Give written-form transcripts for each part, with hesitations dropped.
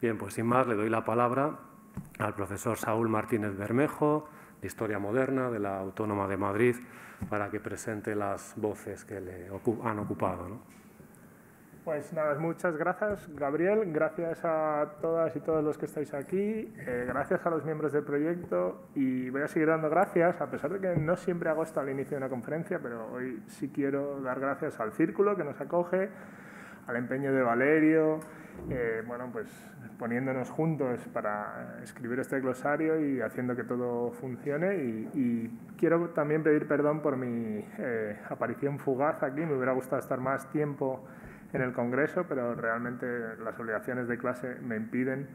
Bien, pues sin más le doy la palabra al profesor Saúl Martínez Bermejo, de Historia Moderna de la Autónoma de Madrid, para que presente las voces que le han ocupado, ¿no? Pues nada, muchas gracias, Gabriel. Gracias a todas y todos los que estáis aquí. Gracias a los miembros del proyecto. Y voy a seguir dando gracias, a pesar de que no siempre hago esto al inicio de una conferencia, pero hoy sí quiero dar gracias al Círculo que nos acoge, al empeño de Valerio, bueno, pues poniéndonos juntos para escribir este glosario y haciendo que todo funcione. Y quiero también pedir perdón por mi aparición fugaz aquí. Me hubiera gustado estar más tiempo en el Congreso, pero realmente las obligaciones de clase me impidieron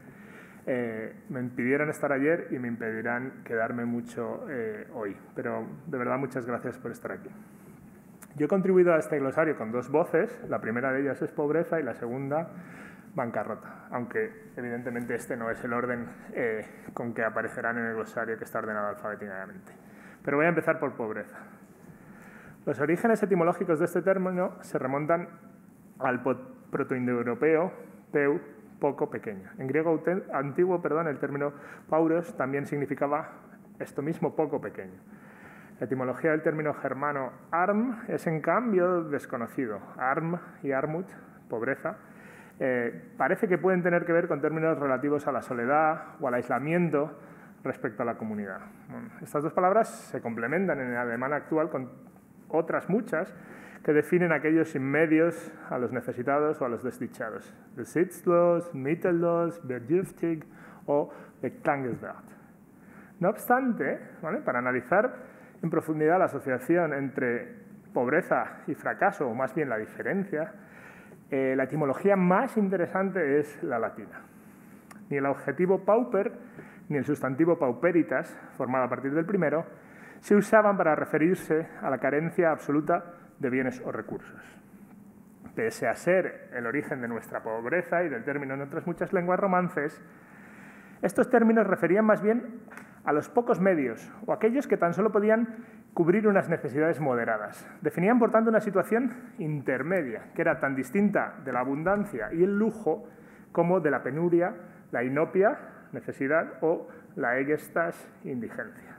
estar ayer y me impedirán quedarme mucho hoy. Pero de verdad muchas gracias por estar aquí. Yo he contribuido a este glosario con dos voces. La primera de ellas es pobreza y la segunda bancarrota, aunque evidentemente este no es el orden con que aparecerán en el glosario, que está ordenado alfabéticamente. Pero voy a empezar por pobreza. Los orígenes etimológicos de este término se remontan al protoindoeuropeo peu, poco, pequeño. En griego antiguo, el término pauros también significaba esto mismo, poco, pequeño. La etimología del término germano arm es, en cambio, desconocido. Arm y armut, pobreza, parece que pueden tener que ver con términos relativos a la soledad o al aislamiento respecto a la comunidad. Bueno, estas dos palabras se complementan en el alemán actual con otras muchas que definen a aquellos sin medios, a los necesitados o a los desdichados. Besitzlos, mittellos, bedürftig o beklagenswert. No obstante, ¿vale?, para analizar en profundidad la asociación entre pobreza y fracaso, o más bien la diferencia, la etimología más interesante es la latina. Ni el adjetivo pauper ni el sustantivo pauperitas, formado a partir del primero, se usaban para referirse a la carencia absoluta de bienes o recursos. Pese a ser el origen de nuestra pobreza y del término en otras muchas lenguas romances, estos términos referían más bien a los pocos medios o aquellos que tan solo podían cubrir unas necesidades moderadas. Definían, por tanto, una situación intermedia, que era tan distinta de la abundancia y el lujo como de la penuria, la inopia, necesidad, o la egestas, indigencia.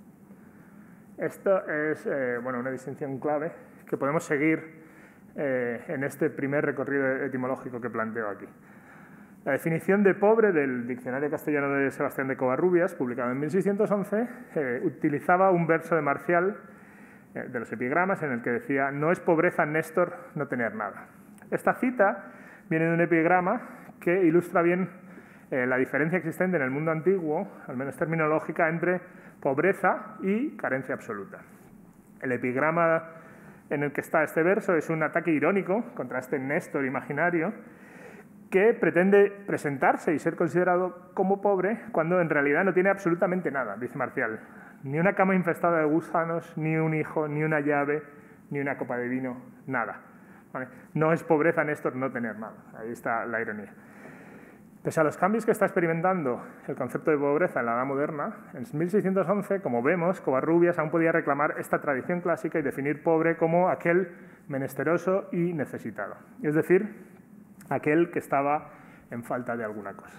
Esto es una distinción clave que podemos seguir en este primer recorrido etimológico que planteo aquí. La definición de pobre del Diccionario Castellano de Sebastián de Covarrubias, publicado en 1611, utilizaba un verso de Marcial de los epigramas en el que decía: «No es pobreza, Néstor, no tener nada». Esta cita viene de un epigrama que ilustra bien la diferencia existente en el mundo antiguo, al menos terminológica, entre pobreza y carencia absoluta. El epigrama en el que está este verso es un ataque irónico contra este Néstor imaginario que pretende presentarse y ser considerado como pobre cuando en realidad no tiene absolutamente nada, dice Marcial. Ni una cama infestada de gusanos, ni un hijo, ni una llave, ni una copa de vino, nada. ¿Vale? No es pobreza, Néstor, no tener nada. Ahí está la ironía. Pese a los cambios que está experimentando el concepto de pobreza en la Edad Moderna, en 1611, como vemos, Covarrubias aún podía reclamar esta tradición clásica y definir pobre como aquel menesteroso y necesitado, es decir, aquel que estaba en falta de alguna cosa.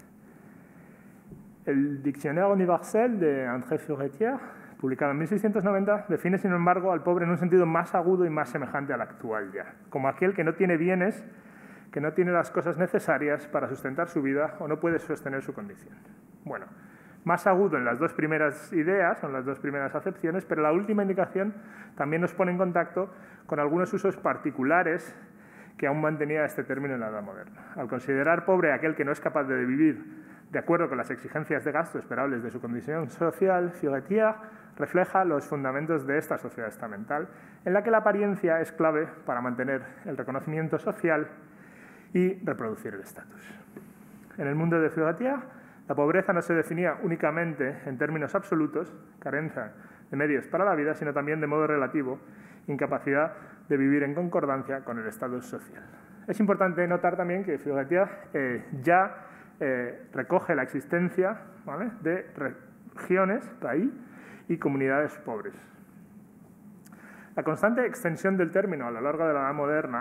El Dictionnaire universel de André Furetière, publicado en 1690, define, sin embargo, al pobre en un sentido más agudo y más semejante al actual ya, como aquel que no tiene bienes, que no tiene las cosas necesarias para sustentar su vida o no puede sostener su condición. Bueno, más agudo en las dos primeras ideas, o en las dos primeras acepciones, pero la última indicación también nos pone en contacto con algunos usos particulares que aún mantenía este término en la Edad Moderna. Al considerar pobre aquel que no es capaz de vivir de acuerdo con las exigencias de gasto esperables de su condición social, Furetière refleja los fundamentos de esta sociedad estamental, en la que la apariencia es clave para mantener el reconocimiento social y reproducir el estatus. En el mundo de Furetière, la pobreza no se definía únicamente en términos absolutos, carencia de medios para la vida, sino también de modo relativo, incapacidad de vivir en concordancia con el estatus social. Es importante notar también que Furetière ya recoge la existencia, ¿vale?, de regiones, país y comunidades pobres. La constante extensión del término a lo largo de la Edad Moderna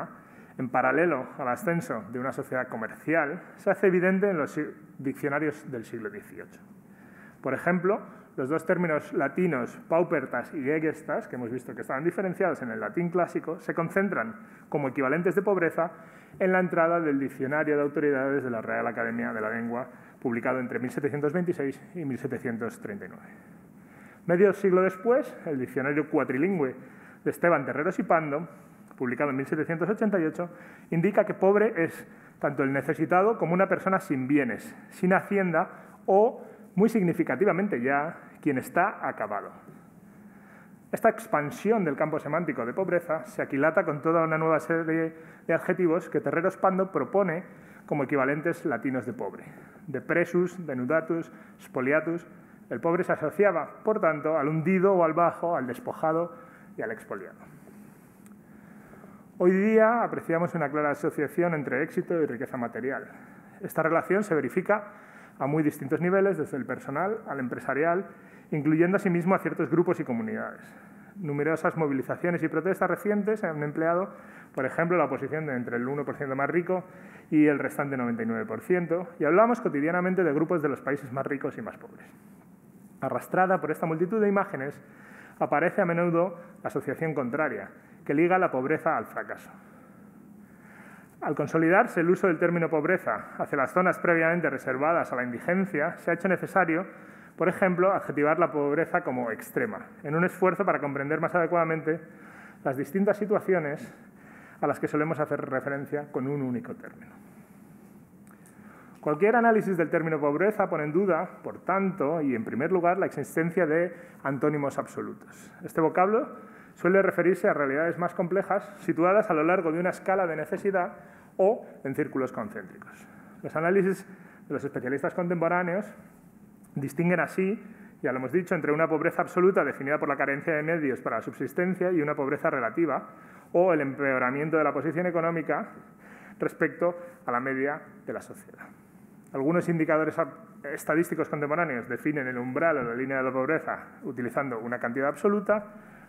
en paralelo al ascenso de una sociedad comercial, se hace evidente en los diccionarios del siglo XVIII. Por ejemplo, los dos términos latinos paupertas y egestas, que hemos visto que estaban diferenciados en el latín clásico, se concentran como equivalentes de pobreza en la entrada del Diccionario de Autoridades de la Real Academia de la Lengua, publicado entre 1726 y 1739. Medio siglo después, el Diccionario Cuatrilingüe de Esteban Terreros y Pando, publicado en 1788, indica que pobre es tanto el necesitado como una persona sin bienes, sin hacienda o, muy significativamente ya, quien está acabado. Esta expansión del campo semántico de pobreza se aquilata con toda una nueva serie de adjetivos que Terreros Pando propone como equivalentes latinos de pobre: depresus, denudatus, spoliatus. El pobre se asociaba, por tanto, al hundido o al bajo, al despojado y al expoliado. Hoy día apreciamos una clara asociación entre éxito y riqueza material. Esta relación se verifica a muy distintos niveles, desde el personal al empresarial, incluyendo asimismo a ciertos grupos y comunidades. Numerosas movilizaciones y protestas recientes han empleado, por ejemplo, la oposición entre el 1% más rico y el restante 99%, y hablamos cotidianamente de grupos de los países más ricos y más pobres. Arrastrada por esta multitud de imágenes, aparece a menudo la asociación contraria, que liga la pobreza al fracaso. Al consolidarse el uso del término pobreza hacia las zonas previamente reservadas a la indigencia, se ha hecho necesario, por ejemplo, adjetivar la pobreza como extrema, en un esfuerzo para comprender más adecuadamente las distintas situaciones a las que solemos hacer referencia con un único término. Cualquier análisis del término pobreza pone en duda, por tanto, y en primer lugar, la existencia de antónimos absolutos. Este vocablo suele referirse a realidades más complejas situadas a lo largo de una escala de necesidad o en círculos concéntricos. Los análisis de los especialistas contemporáneos distinguen así, ya lo hemos dicho, entre una pobreza absoluta definida por la carencia de medios para la subsistencia y una pobreza relativa o el empeoramiento de la posición económica respecto a la media de la sociedad. Algunos indicadores estadísticos contemporáneos definen el umbral o la línea de la pobreza utilizando una cantidad absoluta,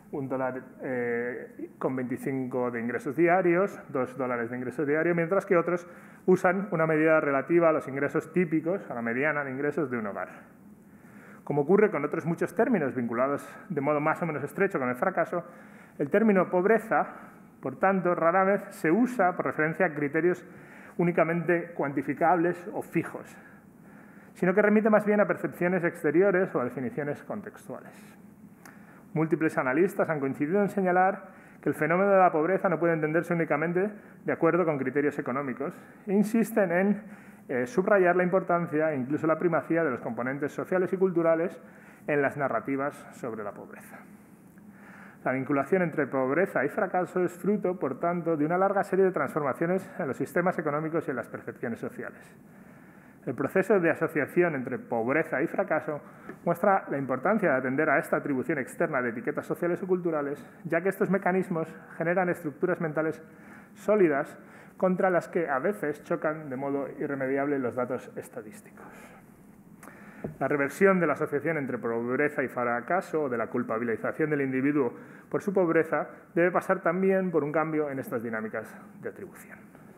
$1,25 de ingresos diarios, $2 de ingresos diarios, mientras que otros usan una medida relativa a los ingresos típicos, a la mediana de ingresos de un hogar. Como ocurre con otros muchos términos vinculados de modo más o menos estrecho con el fracaso, el término pobreza, por tanto, rara vez se usa por referencia a criterios únicamente cuantificables o fijos, sino que remite más bien a percepciones exteriores o a definiciones contextuales. Múltiples analistas han coincidido en señalar que el fenómeno de la pobreza no puede entenderse únicamente de acuerdo con criterios económicos e insisten en subrayar la importancia e incluso la primacía de los componentes sociales y culturales en las narrativas sobre la pobreza. La vinculación entre pobreza y fracaso es fruto, por tanto, de una larga serie de transformaciones en los sistemas económicos y en las percepciones sociales. El proceso de asociación entre pobreza y fracaso muestra la importancia de atender a esta atribución externa de etiquetas sociales o culturales, ya que estos mecanismos generan estructuras mentales sólidas contra las que a veces chocan de modo irremediable los datos estadísticos. La reversión de la asociación entre pobreza y fracaso o de la culpabilización del individuo por su pobreza debe pasar también por un cambio en estas dinámicas de atribución.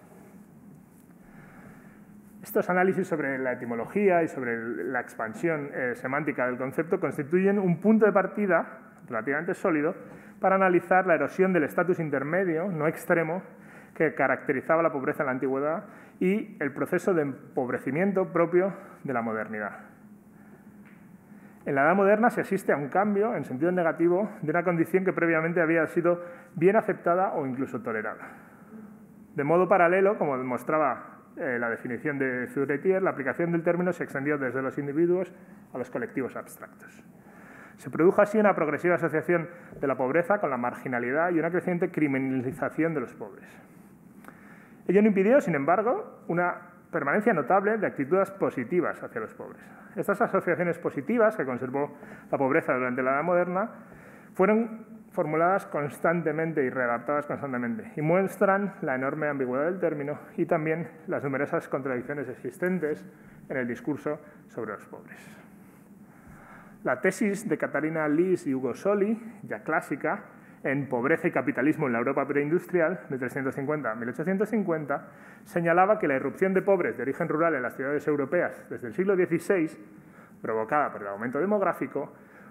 Estos análisis sobre la etimología y sobre la expansión semántica del concepto constituyen un punto de partida relativamente sólido para analizar la erosión del estatus intermedio, no extremo, que caracterizaba la pobreza en la antigüedad y el proceso de empobrecimiento propio de la modernidad. En la Edad Moderna se asiste a un cambio, en sentido negativo, de una condición que previamente había sido bien aceptada o incluso tolerada. De modo paralelo, como demostraba la definición de Furetière, la aplicación del término se extendió desde los individuos a los colectivos abstractos. Se produjo así una progresiva asociación de la pobreza con la marginalidad y una creciente criminalización de los pobres. Ello no impidió, sin embargo, una permanencia notable de actitudes positivas hacia los pobres. Estas asociaciones positivas que conservó la pobreza durante la Edad Moderna fueron formuladas constantemente y readaptadas constantemente y muestran la enorme ambigüedad del término y también las numerosas contradicciones existentes en el discurso sobre los pobres. La tesis de Catarina Lis y Hugo Soli, ya clásica, en Pobreza y capitalismo en la Europa preindustrial, de 1350 a 1850, señalaba que la irrupción de pobres de origen rural en las ciudades europeas desde el siglo XVI, provocada por el aumento demográfico,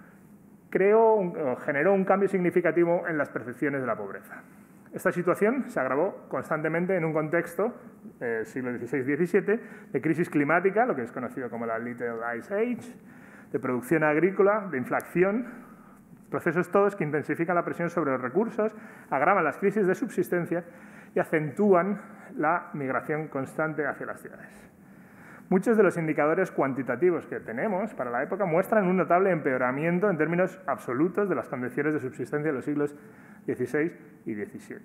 generó un cambio significativo en las percepciones de la pobreza. Esta situación se agravó constantemente en un contexto, siglo XVI-XVII, de crisis climática, lo que es conocido como la Little Ice Age, de producción agrícola, de inflación, procesos todos que intensifican la presión sobre los recursos, agravan las crisis de subsistencia y acentúan la migración constante hacia las ciudades. Muchos de los indicadores cuantitativos que tenemos para la época muestran un notable empeoramiento en términos absolutos de las condiciones de subsistencia de los siglos XVI y XVII.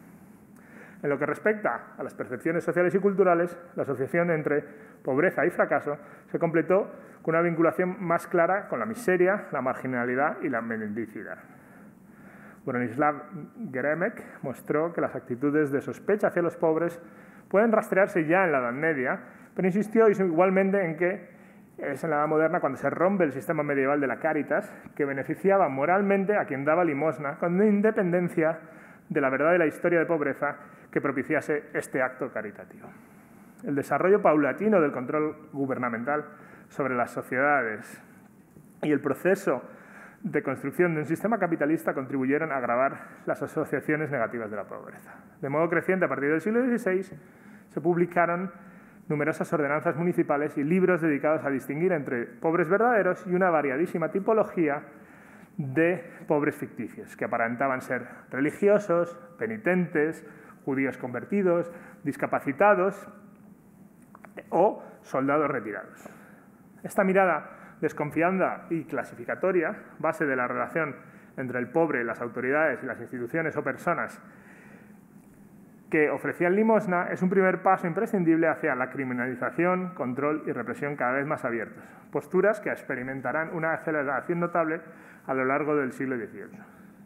En lo que respecta a las percepciones sociales y culturales, la asociación entre pobreza y fracaso se completó con una vinculación más clara con la miseria, la marginalidad y la mendicidad. Bronislaw Geremek mostró que las actitudes de sospecha hacia los pobres pueden rastrearse ya en la Edad Media, pero insistió igualmente en que es en la Edad Moderna cuando se rompe el sistema medieval de la Cáritas, que beneficiaba moralmente a quien daba limosna, con independencia de la verdad de la historia de pobreza que propiciase este acto caritativo. El desarrollo paulatino del control gubernamental sobre las sociedades y el proceso de construcción de un sistema capitalista contribuyeron a agravar las asociaciones negativas de la pobreza. De modo creciente, a partir del siglo XVI, se publicaron numerosas ordenanzas municipales y libros dedicados a distinguir entre pobres verdaderos y una variadísima tipología de pobres ficticios, que aparentaban ser religiosos, penitentes, judíos convertidos, discapacitados o soldados retirados. Esta mirada desconfiada y clasificatoria, base de la relación entre el pobre, las autoridades y las instituciones o personas que ofrecían limosna, es un primer paso imprescindible hacia la criminalización, control y represión cada vez más abiertos, posturas que experimentarán una aceleración notable a lo largo del siglo XVIII.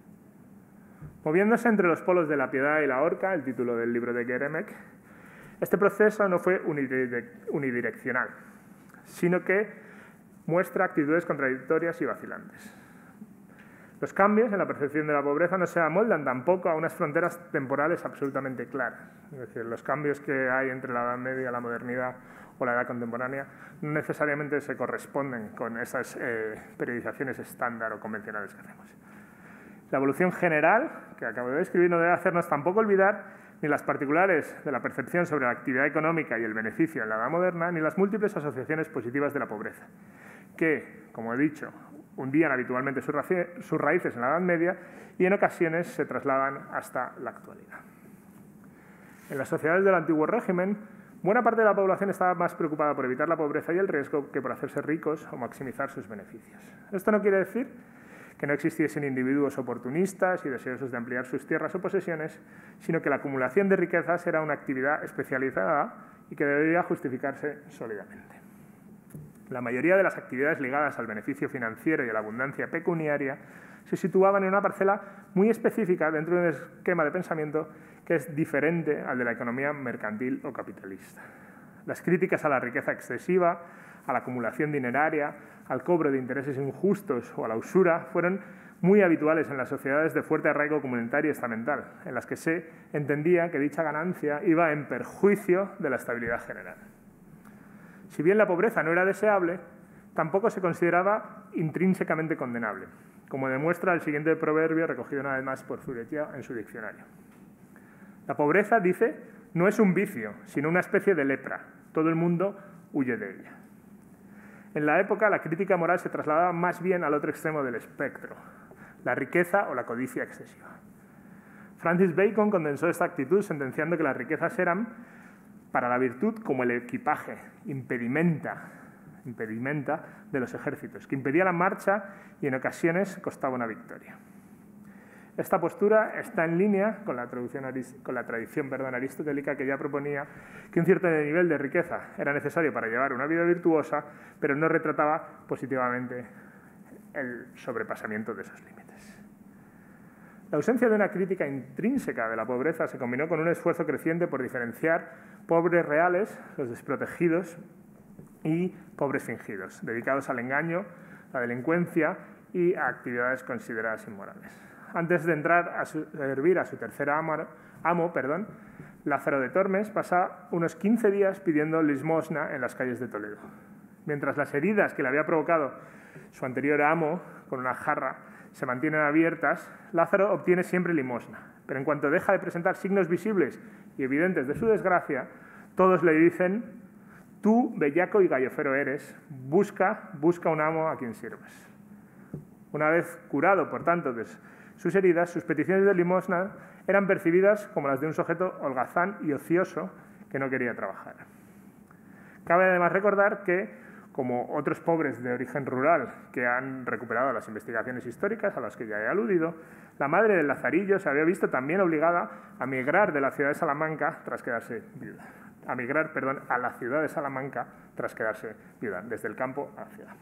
Moviéndose entre los polos de la piedad y la horca, el título del libro de Geremek, este proceso no fue unidireccional, sino que muestra actitudes contradictorias y vacilantes. Los cambios en la percepción de la pobreza no se amoldan tampoco a unas fronteras temporales absolutamente claras. Es decir, los cambios que hay entre la Edad Media, la modernidad o la Edad contemporánea no necesariamente se corresponden con esas periodizaciones estándar o convencionales que hacemos. La evolución general que acabo de describir no debe hacernos tampoco olvidar ni las particulares de la percepción sobre la actividad económica y el beneficio en la Edad Moderna, ni las múltiples asociaciones positivas de la pobreza, que, como he dicho, hundían habitualmente sus raíces en la Edad Media y en ocasiones se trasladan hasta la actualidad. En las sociedades del antiguo régimen, buena parte de la población estaba más preocupada por evitar la pobreza y el riesgo que por hacerse ricos o maximizar sus beneficios. Esto no quiere decir que no existiesen individuos oportunistas y deseosos de ampliar sus tierras o posesiones, sino que la acumulación de riquezas era una actividad especializada y que debería justificarse sólidamente. La mayoría de las actividades ligadas al beneficio financiero y a la abundancia pecuniaria se situaban en una parcela muy específica dentro de un esquema de pensamiento que es diferente al de la economía mercantil o capitalista. Las críticas a la riqueza excesiva, a la acumulación dineraria, al cobro de intereses injustos o a la usura fueron muy habituales en las sociedades de fuerte arraigo comunitario y estamental, en las que se entendía que dicha ganancia iba en perjuicio de la estabilidad general. Si bien la pobreza no era deseable, tampoco se consideraba intrínsecamente condenable, como demuestra el siguiente proverbio recogido una vez más por Furetière en su diccionario. La pobreza, dice, no es un vicio, sino una especie de lepra. Todo el mundo huye de ella. En la época, la crítica moral se trasladaba más bien al otro extremo del espectro, la riqueza o la codicia excesiva. Francis Bacon condensó esta actitud sentenciando que las riquezas eran para la virtud como el equipaje, impedimenta de los ejércitos, que impedía la marcha y en ocasiones costaba una victoria. Esta postura está en línea con la tradición aristotélica, que ya proponía que un cierto nivel de riqueza era necesario para llevar una vida virtuosa, pero no retrataba positivamente el sobrepasamiento de esos límites. La ausencia de una crítica intrínseca de la pobreza se combinó con un esfuerzo creciente por diferenciar pobres reales, los desprotegidos, y pobres fingidos, dedicados al engaño, la delincuencia y a actividades consideradas inmorales. Antes de entrar a servir a su tercer amo, Lázaro de Tormes pasa unos 15 días pidiendo limosna en las calles de Toledo. Mientras las heridas que le había provocado su anterior amo con una jarra se mantienen abiertas, Lázaro obtiene siempre limosna. Pero en cuanto deja de presentar signos visibles y evidentes de su desgracia, todos le dicen: tú, bellaco y gallofero eres, busca un amo a quien sirvas. Una vez curado, por tanto, de sus heridas, sus peticiones de limosna eran percibidas como las de un sujeto holgazán y ocioso que no quería trabajar. Cabe además recordar que, como otros pobres de origen rural que han recuperado las investigaciones históricas a las que ya he aludido, la madre del Lazarillo se había visto también obligada a migrar de la ciudad de Salamanca tras quedarse viuda. A la ciudad de Salamanca tras quedarse viuda, desde el campo a la ciudad.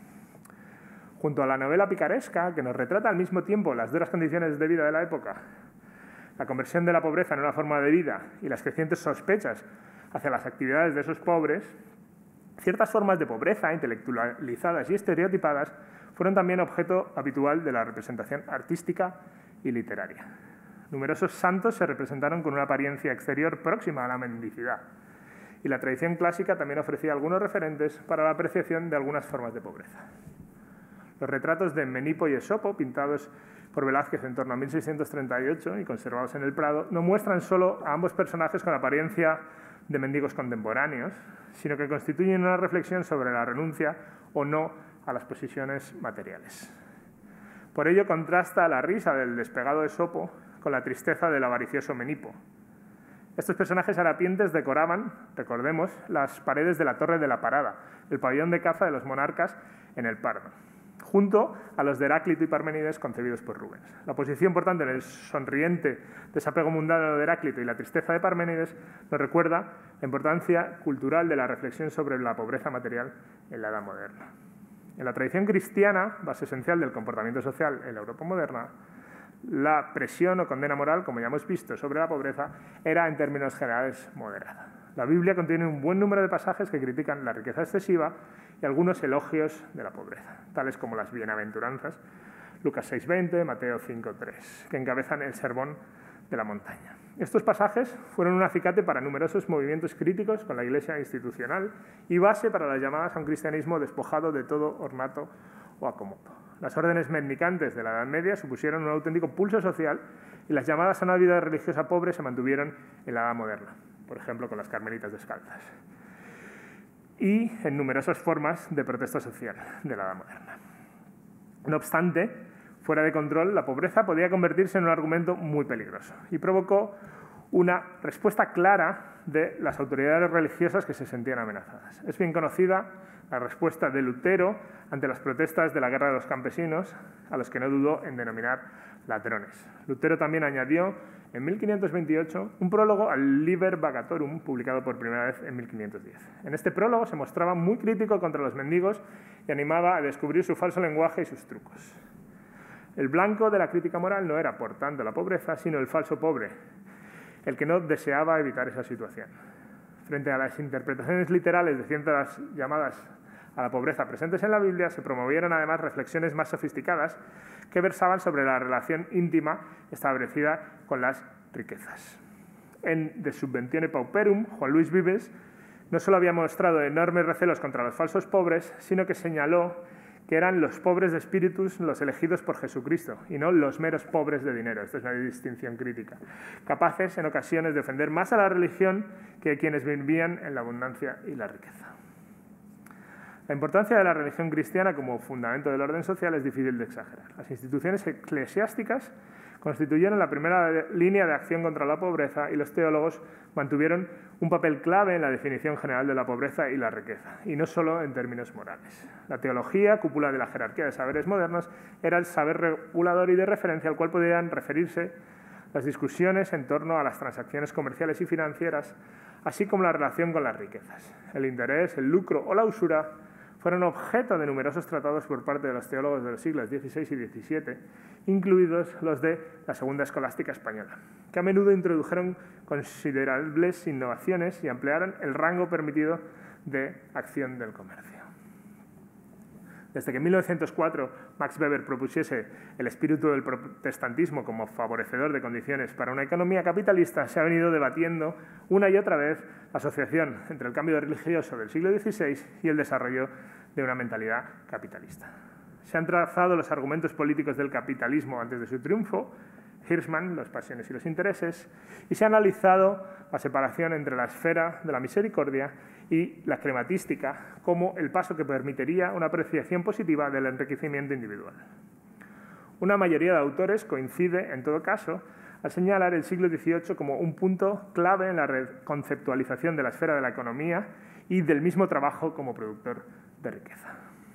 Junto a la novela picaresca, que nos retrata al mismo tiempo las duras condiciones de vida de la época, la conversión de la pobreza en una forma de vida y las crecientes sospechas hacia las actividades de esos pobres, ciertas formas de pobreza intelectualizadas y estereotipadas fueron también objeto habitual de la representación artística y literaria. Numerosos santos se representaron con una apariencia exterior próxima a la mendicidad, y la tradición clásica también ofrecía algunos referentes para la apreciación de algunas formas de pobreza. Los retratos de Menipo y Esopo, pintados por Velázquez en torno a 1638 y conservados en el Prado, no muestran solo a ambos personajes con apariencia de mendigos contemporáneos, sino que constituyen una reflexión sobre la renuncia o no a las posesiones materiales. Por ello contrasta la risa del despegado Esopo con la tristeza del avaricioso Menipo. Estos personajes harapientes decoraban, recordemos, las paredes de la Torre de la Parada, el pabellón de caza de los monarcas en el Pardo, junto a los de Heráclito y Parménides concebidos por Rubens. La posición, por tanto, en el sonriente desapego mundano de Heráclito y la tristeza de Parménides nos recuerda la importancia cultural de la reflexión sobre la pobreza material en la Edad Moderna. En la tradición cristiana, base esencial del comportamiento social en la Europa moderna, la presión o condena moral, como ya hemos visto, sobre la pobreza era, en términos generales, moderada. La Biblia contiene un buen número de pasajes que critican la riqueza excesiva y algunos elogios de la pobreza, tales como las bienaventuranzas, Lucas 6:20, Mateo 5:3, que encabezan el sermón de la montaña. Estos pasajes fueron un acicate para numerosos movimientos críticos con la Iglesia institucional y base para las llamadas a un cristianismo despojado de todo ornato o acomodo. Las órdenes mendicantes de la Edad Media supusieron un auténtico pulso social y las llamadas a una vida religiosa pobre se mantuvieron en la Edad Moderna, por ejemplo, con las carmelitas descalzas, y en numerosas formas de protesta social de la Edad Moderna. No obstante, fuera de control, la pobreza podía convertirse en un argumento muy peligroso y provocó una respuesta clara de las autoridades religiosas que se sentían amenazadas. Es bien conocida la respuesta de Lutero ante las protestas de la Guerra de los Campesinos, a los que no dudó en denominar ladrones. Lutero también añadió en 1528 un prólogo al Liber Vagatorum, publicado por primera vez en 1510. En este prólogo se mostraba muy crítico contra los mendigos y animaba a descubrir su falso lenguaje y sus trucos. El blanco de la crítica moral no era, por tanto, la pobreza, sino el falso pobre, el que no deseaba evitar esa situación. Frente a las interpretaciones literales de ciertas llamadas a la pobreza presentes en la Biblia, se promovieron además reflexiones más sofisticadas que versaban sobre la relación íntima establecida con las riquezas. En De Subventione Pauperum, Juan Luis Vives no solo había mostrado enormes recelos contra los falsos pobres, sino que señaló que eran los pobres de espíritus los elegidos por Jesucristo y no los meros pobres de dinero. Esta es una distinción crítica, capaces en ocasiones de ofender más a la religión que quienes vivían en la abundancia y la riqueza. La importancia de la religión cristiana como fundamento del orden social es difícil de exagerar. Las instituciones eclesiásticas constituyeron la primera línea de acción contra la pobreza y los teólogos mantuvieron un papel clave en la definición general de la pobreza y la riqueza, y no solo en términos morales. La teología, cúpula de la jerarquía de saberes modernos, era el saber regulador y de referencia al cual podían referirse las discusiones en torno a las transacciones comerciales y financieras, así como la relación con las riquezas. El interés, el lucro o la usura fueron objeto de numerosos tratados por parte de los teólogos de los siglos XVI y XVII, incluidos los de la Segunda Escolástica Española, que a menudo introdujeron considerables innovaciones y ampliaron el rango permitido de acción del comercio. Desde que en 1904 Max Weber propusiese el espíritu del protestantismo como favorecedor de condiciones para una economía capitalista, se ha venido debatiendo una y otra vez la asociación entre el cambio religioso del siglo XVI y el desarrollo de una mentalidad capitalista. Se han trazado los argumentos políticos del capitalismo antes de su triunfo, Hirschman, las pasiones y los intereses, y se ha analizado la separación entre la esfera de la misericordia y la crematística como el paso que permitiría una apreciación positiva del enriquecimiento individual. Una mayoría de autores coincide, en todo caso, al señalar el siglo XVIII como un punto clave en la reconceptualización de la esfera de la economía y del mismo trabajo como productor de riqueza.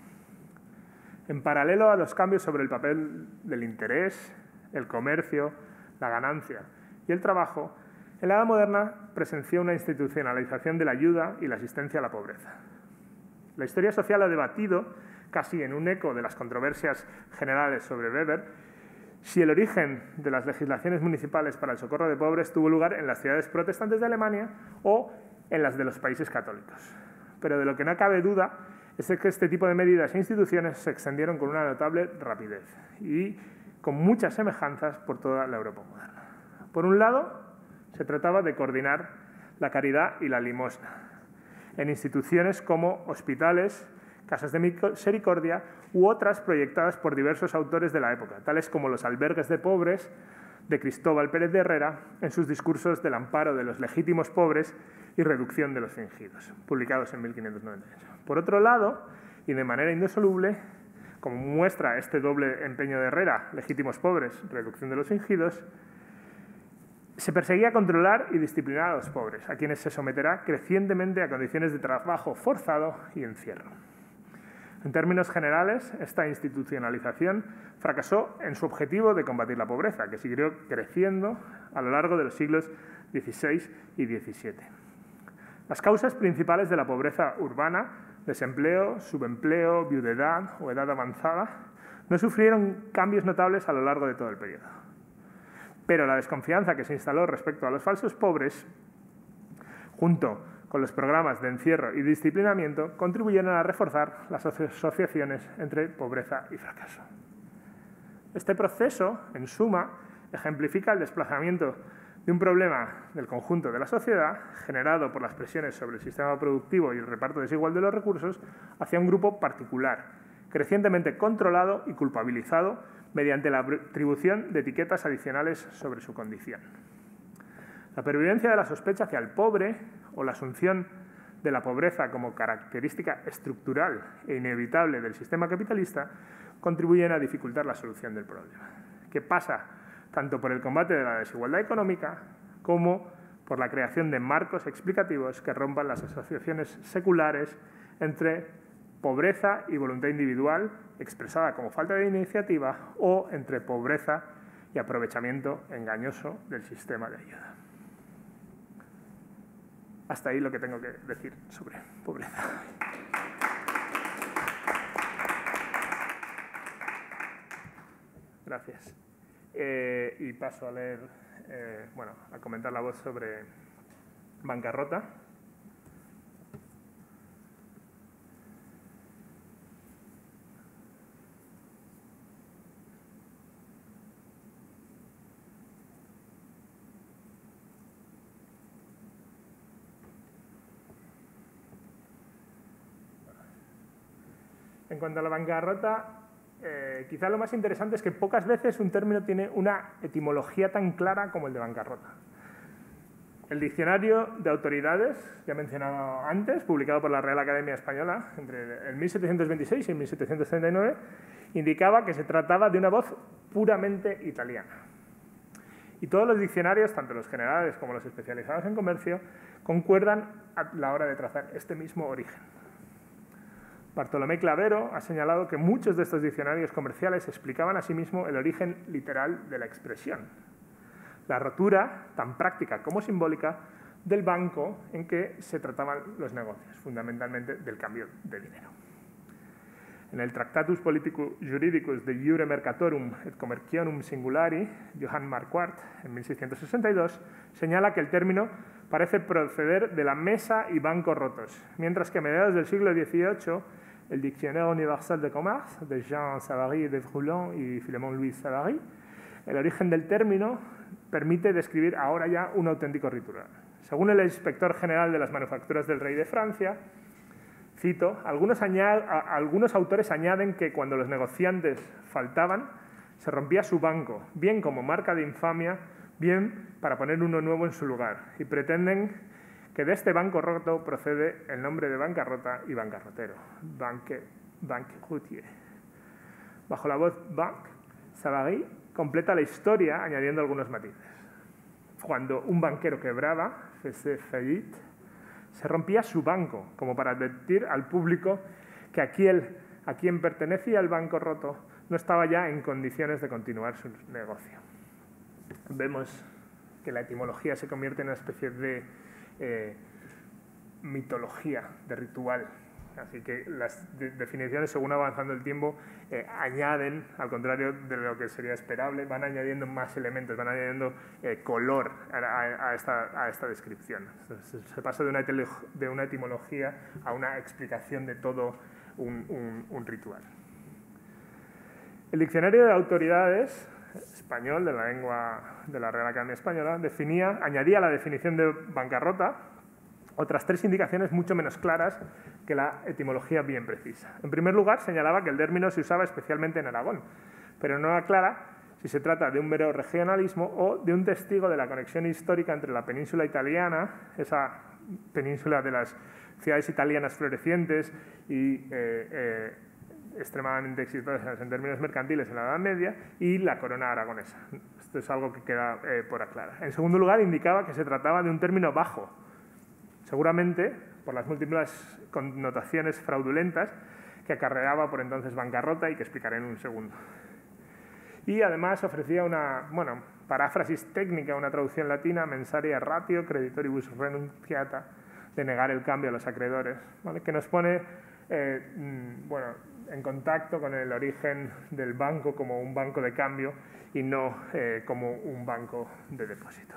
En paralelo a los cambios sobre el papel del interés, el comercio, la ganancia y el trabajo, en la Edad Moderna presenció una institucionalización de la ayuda y la asistencia a la pobreza. La historia social ha debatido, casi en un eco de las controversias generales sobre Weber, si el origen de las legislaciones municipales para el socorro de pobres tuvo lugar en las ciudades protestantes de Alemania o en las de los países católicos. Pero de lo que no cabe duda es que este tipo de medidas e instituciones se extendieron con una notable rapidez y con muchas semejanzas por toda la Europa moderna. Por un lado, se trataba de coordinar la caridad y la limosna en instituciones como hospitales, casas de misericordia u otras proyectadas por diversos autores de la época, tales como los albergues de pobres de Cristóbal Pérez de Herrera en sus discursos del amparo de los legítimos pobres y reducción de los fingidos, publicados en 1598. Por otro lado, y de manera indisoluble, como muestra este doble empeño de Herrera, legítimos pobres, reducción de los fingidos, se perseguía controlar y disciplinar a los pobres, a quienes se someterá crecientemente a condiciones de trabajo forzado y encierro. En términos generales, esta institucionalización fracasó en su objetivo de combatir la pobreza, que siguió creciendo a lo largo de los siglos XVI y XVII. Las causas principales de la pobreza urbana, desempleo, subempleo, viudedad o edad avanzada, no sufrieron cambios notables a lo largo de todo el periodo. Pero la desconfianza que se instaló respecto a los falsos pobres, junto con los programas de encierro y disciplinamiento, contribuyeron a reforzar las asociaciones entre pobreza y fracaso. Este proceso, en suma, ejemplifica el desplazamiento de un problema del conjunto de la sociedad, generado por las presiones sobre el sistema productivo y el reparto desigual de los recursos, hacia un grupo particular, crecientemente controlado y culpabilizado mediante la atribución de etiquetas adicionales sobre su condición. La pervivencia de la sospecha hacia el pobre o la asunción de la pobreza como característica estructural e inevitable del sistema capitalista contribuyen a dificultar la solución del problema, que pasa tanto por el combate de la desigualdad económica como por la creación de marcos explicativos que rompan las asociaciones seculares entre pobreza y voluntad individual, expresada como falta de iniciativa, o entre pobreza y aprovechamiento engañoso del sistema de ayuda. Hasta ahí lo que tengo que decir sobre pobreza. Gracias. Y paso a leer, a comentar la voz sobre bancarrota. En cuanto a la bancarrota, quizá lo más interesante es que pocas veces un término tiene una etimología tan clara como el de bancarrota. El Diccionario de Autoridades, ya mencionado antes, publicado por la Real Academia Española entre el 1726 y 1739, indicaba que se trataba de una voz puramente italiana. Y todos los diccionarios, tanto los generales como los especializados en comercio, concuerdan a la hora de trazar este mismo origen. Bartolomé Clavero ha señalado que muchos de estos diccionarios comerciales explicaban asimismo el origen literal de la expresión, la rotura, tan práctica como simbólica, del banco en que se trataban los negocios, fundamentalmente del cambio de dinero. En el Tractatus Politicus Juridicus de Iure Mercatorum et Commercionum Singulari, Johann Marquardt, en 1662, señala que el término parece proceder de la mesa y banco rotos, mientras que a mediados del siglo XVIII el Dictionnaire universal de commerce de Jean Savary de Fruland y Philémon Louis Savary, el origen del término permite describir ahora ya un auténtico ritual. Según el inspector general de las manufacturas del rey de Francia, cito, algunos autores añaden que cuando los negociantes faltaban, se rompía su banco, bien como marca de infamia, bien para poner uno nuevo en su lugar, y pretenden que de este banco roto procede el nombre de bancarrota y bancarrotero, banqueroutier. Bajo la voz banque, Savary completa la historia añadiendo algunos matices. Cuando un banquero quebraba, faisait faillite, se rompía su banco, como para advertir al público que a quien pertenecía el banco roto no estaba ya en condiciones de continuar su negocio. Vemos que la etimología se convierte en una especie de mitología, de ritual. Así que las definiciones, según avanzando el tiempo, añaden, al contrario de lo que sería esperable, van añadiendo más elementos, van añadiendo color a esta descripción. Se pasa de una etimología a una explicación de todo un ritual. El Diccionario de Autoridades español de la lengua de la Real Academia Española añadía a la definición de bancarrota otras 3 indicaciones mucho menos claras que la etimología bien precisa. En primer lugar, señalaba que el término se usaba especialmente en Aragón, pero no aclara si se trata de un mero regionalismo o de un testigo de la conexión histórica entre la península italiana, esa península de las ciudades italianas florecientes y extremadamente exitosas en términos mercantiles en la Edad Media, y la corona aragonesa. Esto es algo que queda por aclarar. En segundo lugar, indicaba que se trataba de un término bajo, seguramente por las múltiples connotaciones fraudulentas que acarreaba por entonces bancarrota y que explicaré en un segundo. Y además ofrecía una paráfrasis técnica, una traducción latina, mensaria ratio creditoribus renunciata, de negar el cambio a los acreedores, ¿vale? Que nos pone en contacto con el origen del banco como un banco de cambio y no como un banco de depósito.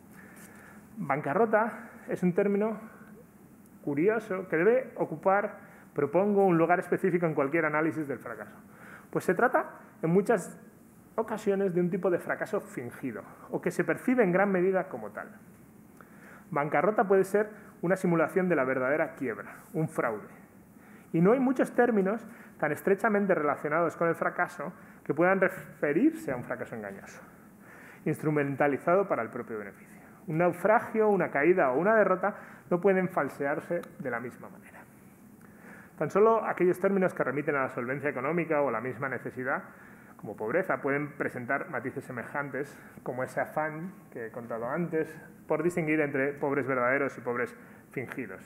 Bancarrota es un término curioso que debe ocupar, propongo, un lugar específico en cualquier análisis del fracaso. Pues se trata en muchas ocasiones de un tipo de fracaso fingido o que se percibe en gran medida como tal. Bancarrota puede ser una simulación de la verdadera quiebra, un fraude. Y no hay muchos términos tan estrechamente relacionados con el fracaso que puedan referirse a un fracaso engañoso, instrumentalizado para el propio beneficio. Un naufragio, una caída o una derrota no pueden falsearse de la misma manera. Tan solo aquellos términos que remiten a la solvencia económica o la misma necesidad, como pobreza, pueden presentar matices semejantes, como ese afán que he contado antes, por distinguir entre pobres verdaderos y pobres fingidos.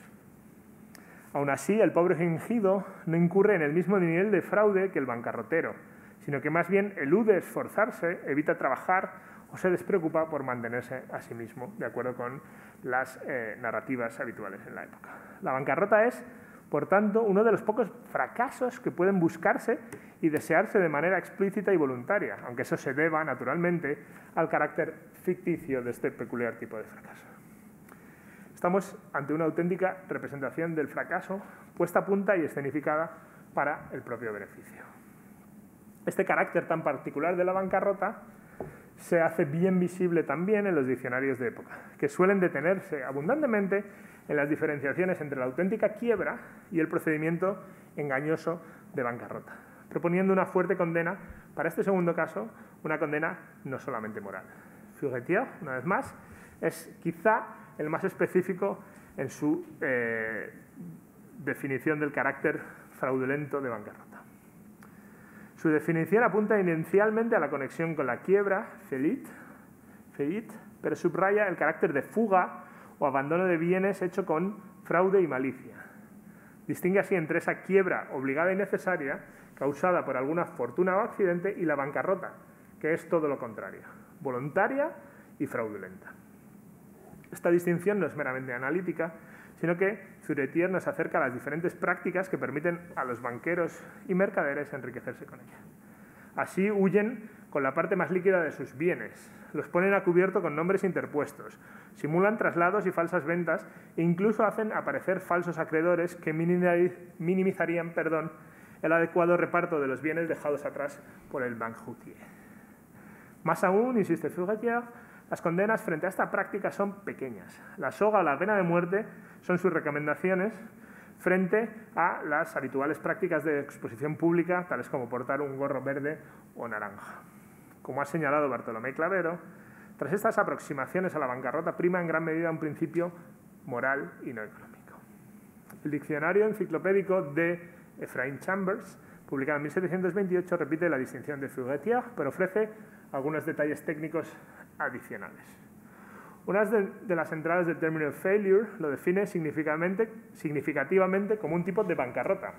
Aún así, el pobre fingido no incurre en el mismo nivel de fraude que el bancarrotero, sino que más bien elude esforzarse, evita trabajar o se despreocupa por mantenerse a sí mismo, de acuerdo con las narrativas habituales en la época. La bancarrota es, por tanto, uno de los pocos fracasos que pueden buscarse y desearse de manera explícita y voluntaria, aunque eso se deba, naturalmente, al carácter ficticio de este peculiar tipo de fracaso. Estamos ante una auténtica representación del fracaso puesta a punta y escenificada para el propio beneficio. Este carácter tan particular de la bancarrota se hace bien visible también en los diccionarios de época, que suelen detenerse abundantemente en las diferenciaciones entre la auténtica quiebra y el procedimiento engañoso de bancarrota, proponiendo una fuerte condena, para este segundo caso, una condena no solamente moral. Furetière, una vez más, es quizá el más específico en su definición del carácter fraudulento de bancarrota. Su definición apunta inicialmente a la conexión con la quiebra, faillite, pero subraya el carácter de fuga o abandono de bienes hecho con fraude y malicia. Distingue así entre esa quiebra obligada y necesaria, causada por alguna fortuna o accidente, y la bancarrota, que es todo lo contrario, voluntaria y fraudulenta. Esta distinción no es meramente analítica, sino que Furetière nos acerca a las diferentes prácticas que permiten a los banqueros y mercaderes enriquecerse con ella. Así huyen con la parte más líquida de sus bienes, los ponen a cubierto con nombres interpuestos, simulan traslados y falsas ventas e incluso hacen aparecer falsos acreedores que minimizarían el adecuado reparto de los bienes dejados atrás por el banqueroutier. Más aún, insiste Furetière, las condenas frente a esta práctica son pequeñas. La soga o la pena de muerte son sus recomendaciones frente a las habituales prácticas de exposición pública, tales como portar un gorro verde o naranja. Como ha señalado Bartolomé Clavero, tras estas aproximaciones a la bancarrota prima en gran medida un principio moral y no económico. El diccionario enciclopédico de Ephraim Chambers, publicado en 1728, repite la distinción de Furetière, pero ofrece algunos detalles técnicos adicionales. Una de las entradas del término failure lo define significativamente como un tipo de bancarrota,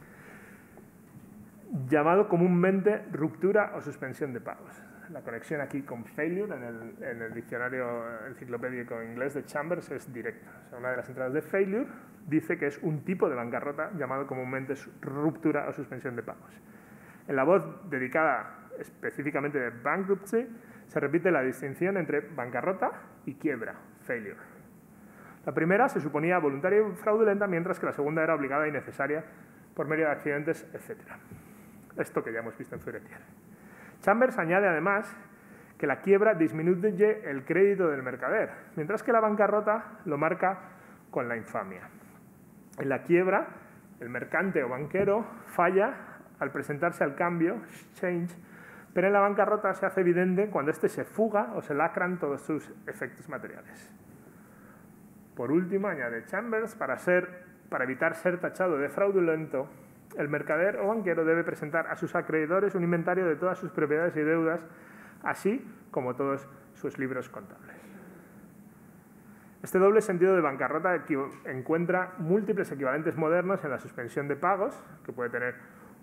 llamado comúnmente ruptura o suspensión de pagos. La conexión aquí con failure en el diccionario enciclopédico inglés de Chambers es directa. O sea, una de las entradas de failure dice que es un tipo de bancarrota llamado comúnmente ruptura o suspensión de pagos. En la voz dedicada específicamente de bankruptcy se repite la distinción entre bancarrota y quiebra, failure. La primera se suponía voluntaria y fraudulenta, mientras que la segunda era obligada y necesaria por medio de accidentes, etc. Esto que ya hemos visto en Furetière. Chambers añade además que la quiebra disminuye el crédito del mercader, mientras que la bancarrota lo marca con la infamia. En la quiebra, el mercante o banquero falla al presentarse al cambio, exchange, pero en la bancarrota se hace evidente cuando éste se fuga o se lacran todos sus efectos materiales. Por último, añade Chambers, para evitar ser tachado de fraudulento, el mercader o banquero debe presentar a sus acreedores un inventario de todas sus propiedades y deudas, así como todos sus libros contables. Este doble sentido de bancarrota encuentra múltiples equivalentes modernos en la suspensión de pagos, que puede tener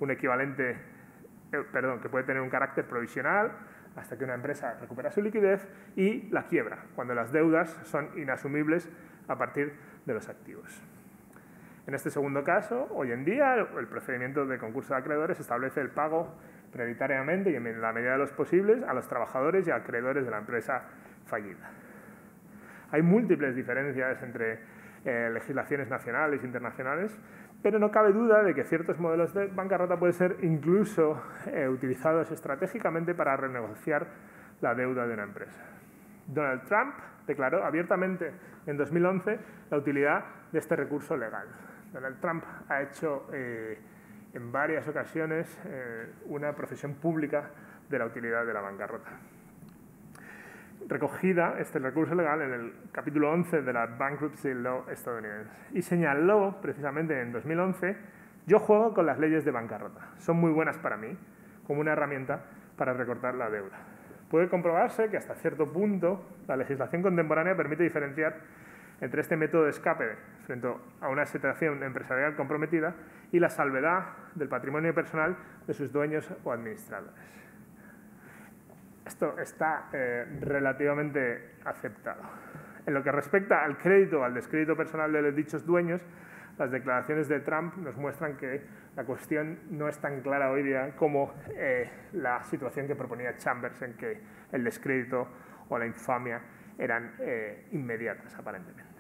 un carácter provisional hasta que una empresa recupera su liquidez, y la quiebra, cuando las deudas son inasumibles a partir de los activos. En este segundo caso, hoy en día, el procedimiento de concurso de acreedores establece el pago prioritariamente y en la medida de los posibles a los trabajadores y acreedores de la empresa fallida. Hay múltiples diferencias entre legislaciones nacionales e internacionales, pero no cabe duda de que ciertos modelos de bancarrota pueden ser incluso utilizados estratégicamente para renegociar la deuda de una empresa. Donald Trump declaró abiertamente en 2011 la utilidad de este recurso legal. Donald Trump ha hecho en varias ocasiones una profesión pública de la utilidad de la bancarrota. Recogida este recurso legal en el capítulo 11 de la Bankruptcy Law estadounidense. Y señaló precisamente en 2011: yo juego con las leyes de bancarrota. Son muy buenas para mí como una herramienta para recortar la deuda. Puede comprobarse que hasta cierto punto la legislación contemporánea permite diferenciar entre este método de escape frente a una situación empresarial comprometida y la salvedad del patrimonio personal de sus dueños o administradores. Esto está relativamente aceptado. En lo que respecta al crédito o al descrédito personal de los dichos dueños, las declaraciones de Trump nos muestran que la cuestión no es tan clara hoy día como la situación que proponía Chambers, en que el descrédito o la infamia eran inmediatas, aparentemente.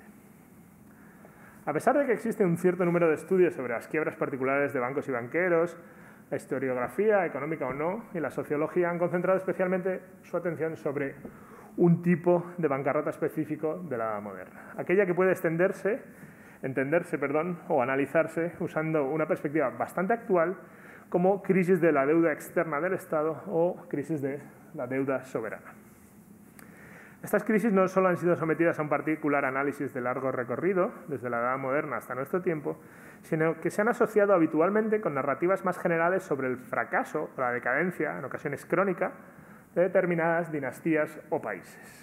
A pesar de que existe un cierto número de estudios sobre las quiebras particulares de bancos y banqueros, la historiografía, económica o no, y la sociología han concentrado especialmente su atención sobre un tipo de bancarrota específico de la edad moderna. Aquella que puede entenderse o analizarse usando una perspectiva bastante actual como crisis de la deuda externa del Estado o crisis de la deuda soberana. Estas crisis no solo han sido sometidas a un particular análisis de largo recorrido, desde la edad moderna hasta nuestro tiempo, sino que se han asociado habitualmente con narrativas más generales sobre el fracaso o la decadencia, en ocasiones crónica, de determinadas dinastías o países.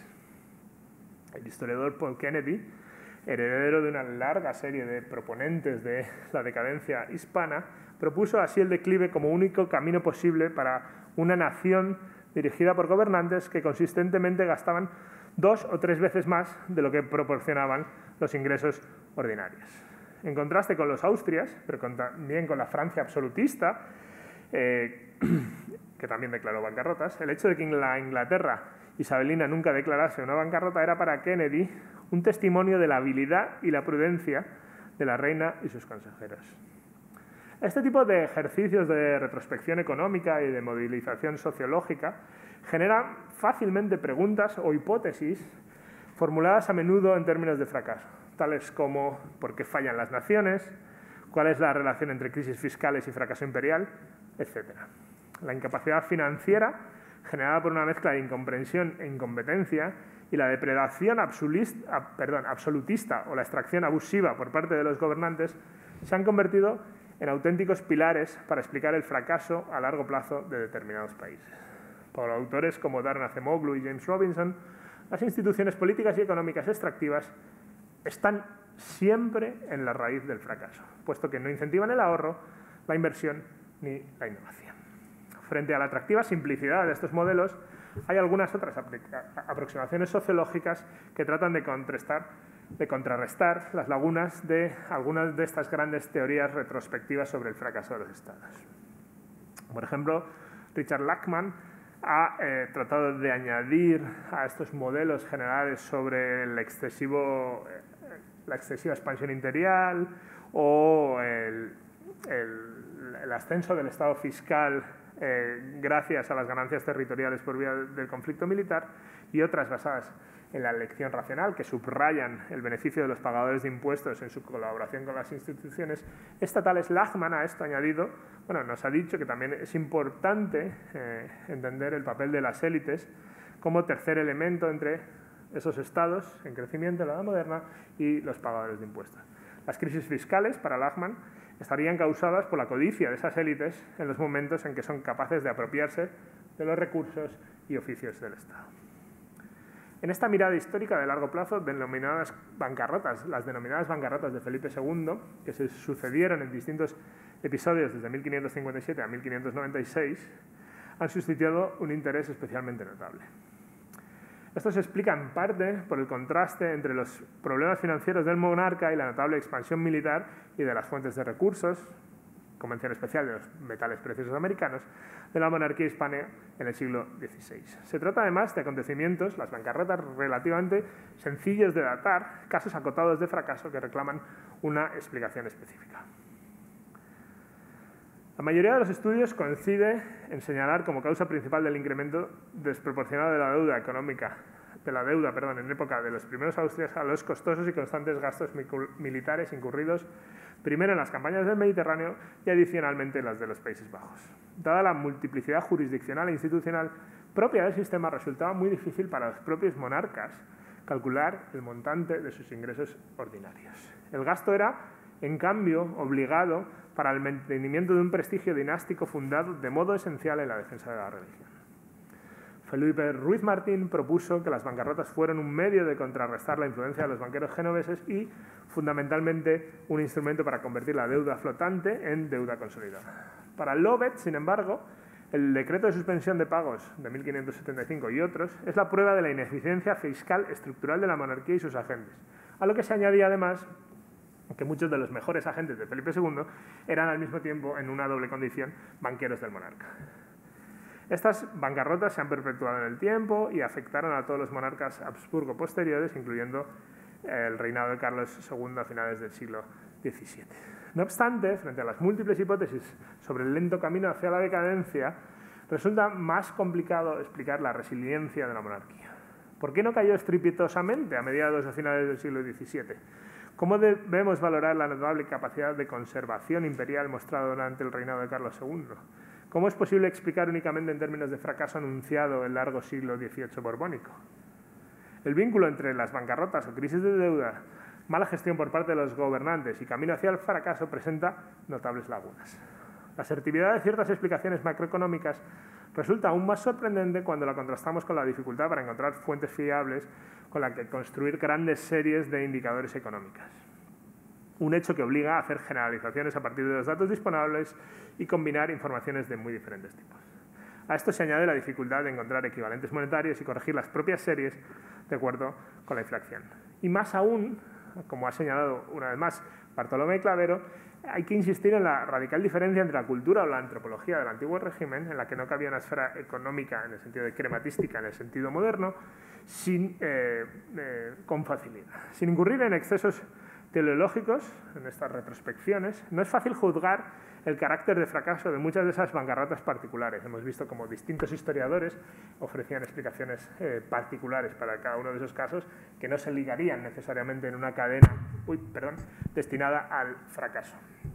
El historiador Paul Kennedy, heredero de una larga serie de proponentes de la decadencia hispana, propuso así el declive como único camino posible para una nación dirigida por gobernantes que consistentemente gastaban 2 o 3 veces más de lo que proporcionaban los ingresos ordinarios. En contraste con los Austrias, pero también con la Francia absolutista, que también declaró bancarrotas, el hecho de que la Inglaterra isabelina nunca declarase una bancarrota era para Kennedy un testimonio de la habilidad y la prudencia de la reina y sus consejeros. Este tipo de ejercicios de retrospección económica y de movilización sociológica generan fácilmente preguntas o hipótesis formuladas a menudo en términos de fracaso, tales como ¿por qué fallan las naciones?, ¿cuál es la relación entre crisis fiscales y fracaso imperial?, etc. La incapacidad financiera, generada por una mezcla de incomprensión e incompetencia, y la depredación absolutista o la extracción abusiva por parte de los gobernantes se han convertido en auténticos pilares para explicar el fracaso a largo plazo de determinados países. Para autores como Daron Acemoglu y James Robinson, las instituciones políticas y económicas extractivas están siempre en la raíz del fracaso, puesto que no incentivan el ahorro, la inversión ni la innovación. Frente a la atractiva simplicidad de estos modelos, hay algunas otras aproximaciones sociológicas que tratan de contrarrestar las lagunas de algunas de estas grandes teorías retrospectivas sobre el fracaso de los estados. Por ejemplo, Richard Lachman ha tratado de añadir a estos modelos generales sobre la excesiva expansión imperial o el ascenso del estado fiscal gracias a las ganancias territoriales por vía del conflicto militar, y otras basadas en la elección racional, que subrayan el beneficio de los pagadores de impuestos en su colaboración con las instituciones estatales. Lachman a esto añadido, nos ha dicho que también es importante entender el papel de las élites como tercer elemento entre esos estados en crecimiento en la Edad Moderna y los pagadores de impuestos. Las crisis fiscales, para Lachman, estarían causadas por la codicia de esas élites en los momentos en que son capaces de apropiarse de los recursos y oficios del Estado. En esta mirada histórica de largo plazo, las denominadas bancarrotas de Felipe II, que se sucedieron en distintos episodios desde 1557 a 1596, han suscitado un interés especialmente notable. Esto se explica en parte por el contraste entre los problemas financieros del monarca y la notable expansión militar y de las fuentes de recursos, con mención especial de los metales preciosos americanos, de la monarquía hispana en el siglo XVI. Se trata además de acontecimientos, las bancarrotas, relativamente sencillos de datar, casos acotados de fracaso que reclaman una explicación específica. La mayoría de los estudios coincide en señalar como causa principal del incremento desproporcionado de la deuda en época de los primeros austriacos los costosos y constantes gastos militares incurridos primero en las campañas del Mediterráneo y adicionalmente en las de los Países Bajos. Dada la multiplicidad jurisdiccional e institucional propia del sistema, resultaba muy difícil para los propios monarcas calcular el montante de sus ingresos ordinarios. El gasto era, en cambio, obligado para el mantenimiento de un prestigio dinástico fundado de modo esencial en la defensa de la religión. Felipe Ruiz Martín propuso que las bancarrotas fueran un medio de contrarrestar la influencia de los banqueros genoveses y, fundamentalmente, un instrumento para convertir la deuda flotante en deuda consolidada. Para Lovett, sin embargo, el decreto de suspensión de pagos de 1575 y otros es la prueba de la ineficiencia fiscal estructural de la monarquía y sus agentes, a lo que se añadía además que muchos de los mejores agentes de Felipe II eran al mismo tiempo, en una doble condición, banqueros del monarca. Estas bancarrotas se han perpetuado en el tiempo y afectaron a todos los monarcas Habsburgo posteriores, incluyendo el reinado de Carlos II a finales del siglo XVII. No obstante, frente a las múltiples hipótesis sobre el lento camino hacia la decadencia, resulta más complicado explicar la resiliencia de la monarquía. ¿Por qué no cayó estrepitosamente a mediados o finales del siglo XVII? ¿Cómo debemos valorar la notable capacidad de conservación imperial mostrada durante el reinado de Carlos II? ¿Cómo es posible explicar únicamente en términos de fracaso anunciado el largo siglo XVIII borbónico? El vínculo entre las bancarrotas o crisis de deuda, mala gestión por parte de los gobernantes y camino hacia el fracaso presenta notables lagunas. La asertividad de ciertas explicaciones macroeconómicas resulta aún más sorprendente cuando la contrastamos con la dificultad para encontrar fuentes fiables con las que construir grandes series de indicadores económicas. Un hecho que obliga a hacer generalizaciones a partir de los datos disponibles y combinar informaciones de muy diferentes tipos. A esto se añade la dificultad de encontrar equivalentes monetarios y corregir las propias series de acuerdo con la inflación. Y más aún, como ha señalado una vez más Bartolomé Clavero, hay que insistir en la radical diferencia entre la cultura o la antropología del antiguo régimen, en la que no cabía una esfera económica en el sentido de crematística en el sentido moderno, con facilidad. Sin incurrir en excesos teleológicos, en estas retrospecciones, no es fácil juzgar el carácter de fracaso de muchas de esas bancarrotas particulares. Hemos visto cómo distintos historiadores ofrecían explicaciones particulares para cada uno de esos casos que no se ligarían necesariamente en una cadena destinada al fracaso,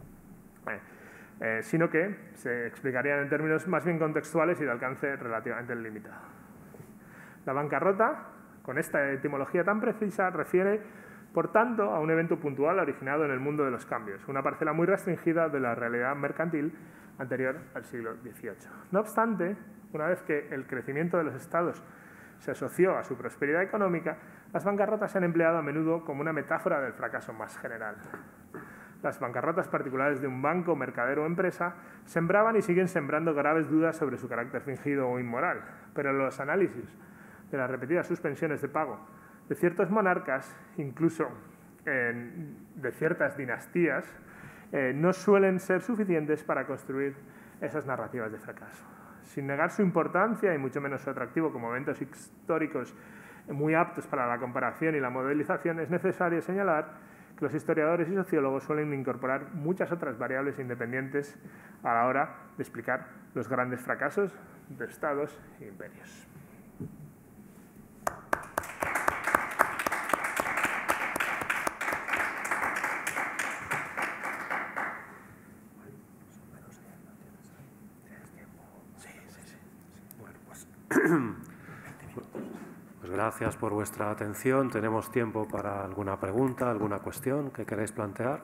sino que se explicarían en términos más bien contextuales y de alcance relativamente limitado. La bancarrota, con esta etimología tan precisa, refiere, por tanto, a un evento puntual originado en el mundo de los cambios, una parcela muy restringida de la realidad mercantil anterior al siglo XVIII. No obstante, una vez que el crecimiento de los estados se asoció a su prosperidad económica, las bancarrotas se han empleado a menudo como una metáfora del fracaso más general. Las bancarrotas particulares de un banco, mercader o empresa sembraban y siguen sembrando graves dudas sobre su carácter fingido o inmoral, pero los análisis de las repetidas suspensiones de pago de ciertos monarcas, incluso de ciertas dinastías, no suelen ser suficientes para construir esas narrativas de fracaso. Sin negar su importancia y mucho menos su atractivo como eventos históricos muy aptos para la comparación y la modelización, es necesario señalar que los historiadores y sociólogos suelen incorporar muchas otras variables independientes a la hora de explicar los grandes fracasos de estados e imperios. Pues gracias por vuestra atención. Tenemos tiempo para alguna pregunta, alguna cuestión que queráis plantear.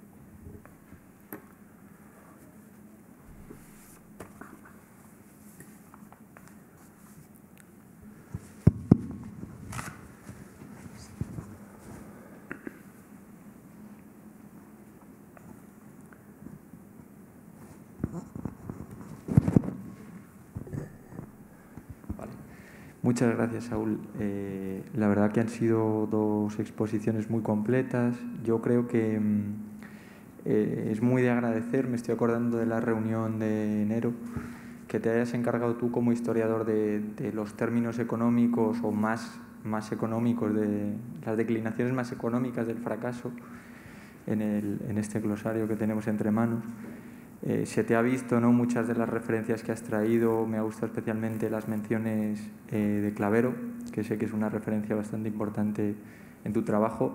Muchas gracias, Saúl. La verdad que han sido dos exposiciones muy completas. Yo creo que es muy de agradecer, me estoy acordando de la reunión de enero, que te hayas encargado tú como historiador de los términos económicos o más económicos, de las declinaciones más económicas del fracaso en este glosario que tenemos entre manos. Se te ha visto, ¿no?, muchas de las referencias que has traído. Me ha gustado especialmente las menciones de Clavero, que sé que es una referencia bastante importante en tu trabajo.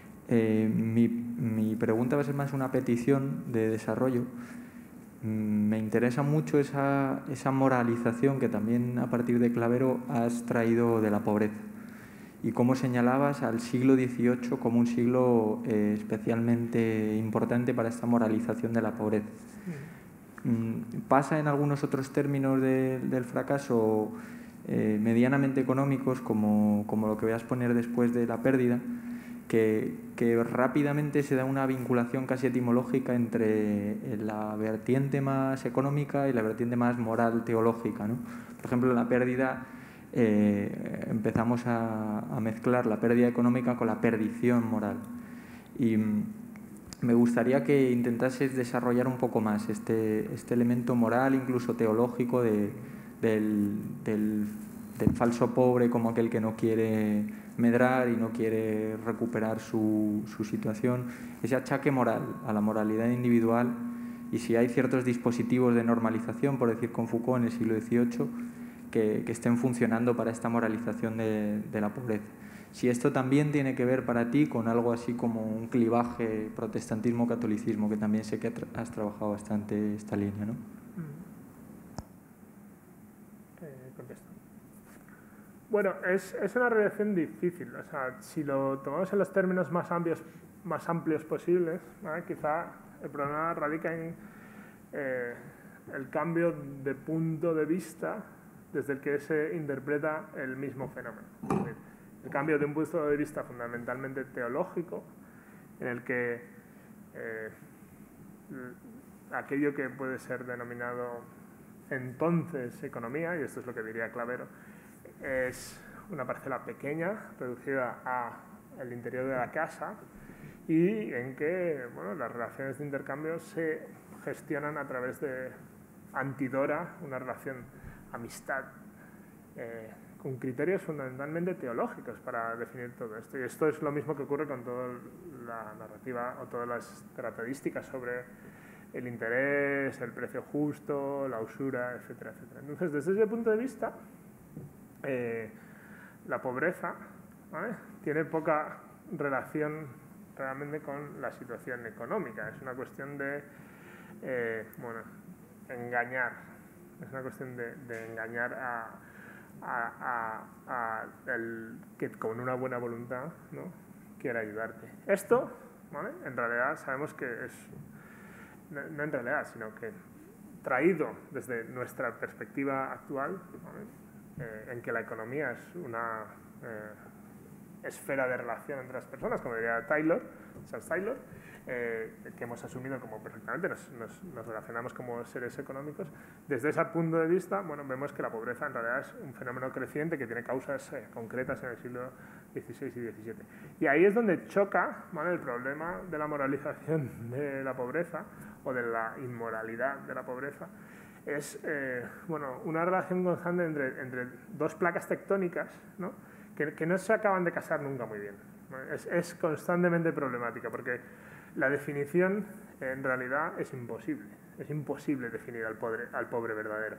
Mi pregunta va a ser más una petición de desarrollo. Me interesa mucho esa moralización que también a partir de Clavero has traído de la pobreza, y cómo señalabas al siglo XVIII como un siglo especialmente importante para esta moralización de la pobreza. Pasa en algunos otros términos del fracaso medianamente económicos, como lo que voy a exponer después de la pérdida, que rápidamente se da una vinculación casi etimológica entre la vertiente más económica y la vertiente más moral teológica, ¿no? Por ejemplo, en la pérdida empezamos a mezclar la pérdida económica con la perdición moral. Y me gustaría que intentases desarrollar un poco más este elemento moral, incluso teológico, del falso pobre como aquel que no quiere medrar y no quiere recuperar su situación, ese achaque moral a la moralidad individual, y si hay ciertos dispositivos de normalización, por decir con Foucault en el siglo XVIII, que estén funcionando para esta moralización de la pobreza. Si esto también tiene que ver para ti con algo así como un clivaje protestantismo-catolicismo, que también sé que has trabajado bastante esta línea, ¿no? Contesto. Bueno, es una relación difícil. O sea, si lo tomamos en los términos más amplios posibles, ¿vale? Quizá el problema radica en el cambio de punto de vista desde el que se interpreta el mismo fenómeno. Es decir, el cambio de un punto de vista fundamentalmente teológico, en el que aquello que puede ser denominado entonces economía, y esto es lo que diría Clavero, es una parcela pequeña, reducida al interior de la casa, y en que las relaciones de intercambio se gestionan a través de Antidora, una relación amistad, con criterios fundamentalmente teológicos para definir todo esto. Y esto es lo mismo que ocurre con toda la narrativa o todas las tratadísticas sobre el interés, el precio justo, la usura, etcétera, etcétera. Entonces, desde ese punto de vista, la pobreza, ¿vale?, tiene poca relación realmente con la situación económica. Es una cuestión de engañar. Es una cuestión de engañar a el que con una buena voluntad, ¿no?, quiere ayudarte. Esto, ¿vale?, en realidad sabemos que es, no en realidad, sino que traído desde nuestra perspectiva actual, ¿vale?, en que la economía es una esfera de relación entre las personas, como diría Charles Taylor, que hemos asumido como perfectamente, nos relacionamos como seres económicos. Desde ese punto de vista, vemos que la pobreza en realidad es un fenómeno creciente que tiene causas concretas en el siglo XVI y XVII. Y ahí es donde choca, ¿vale?, el problema de la moralización de la pobreza o de la inmoralidad de la pobreza. Es una relación constante entre dos placas tectónicas, ¿no?, que no se acaban de casar nunca muy bien. Es constantemente problemática porque la definición en realidad es imposible. Es imposible definir al pobre verdadero.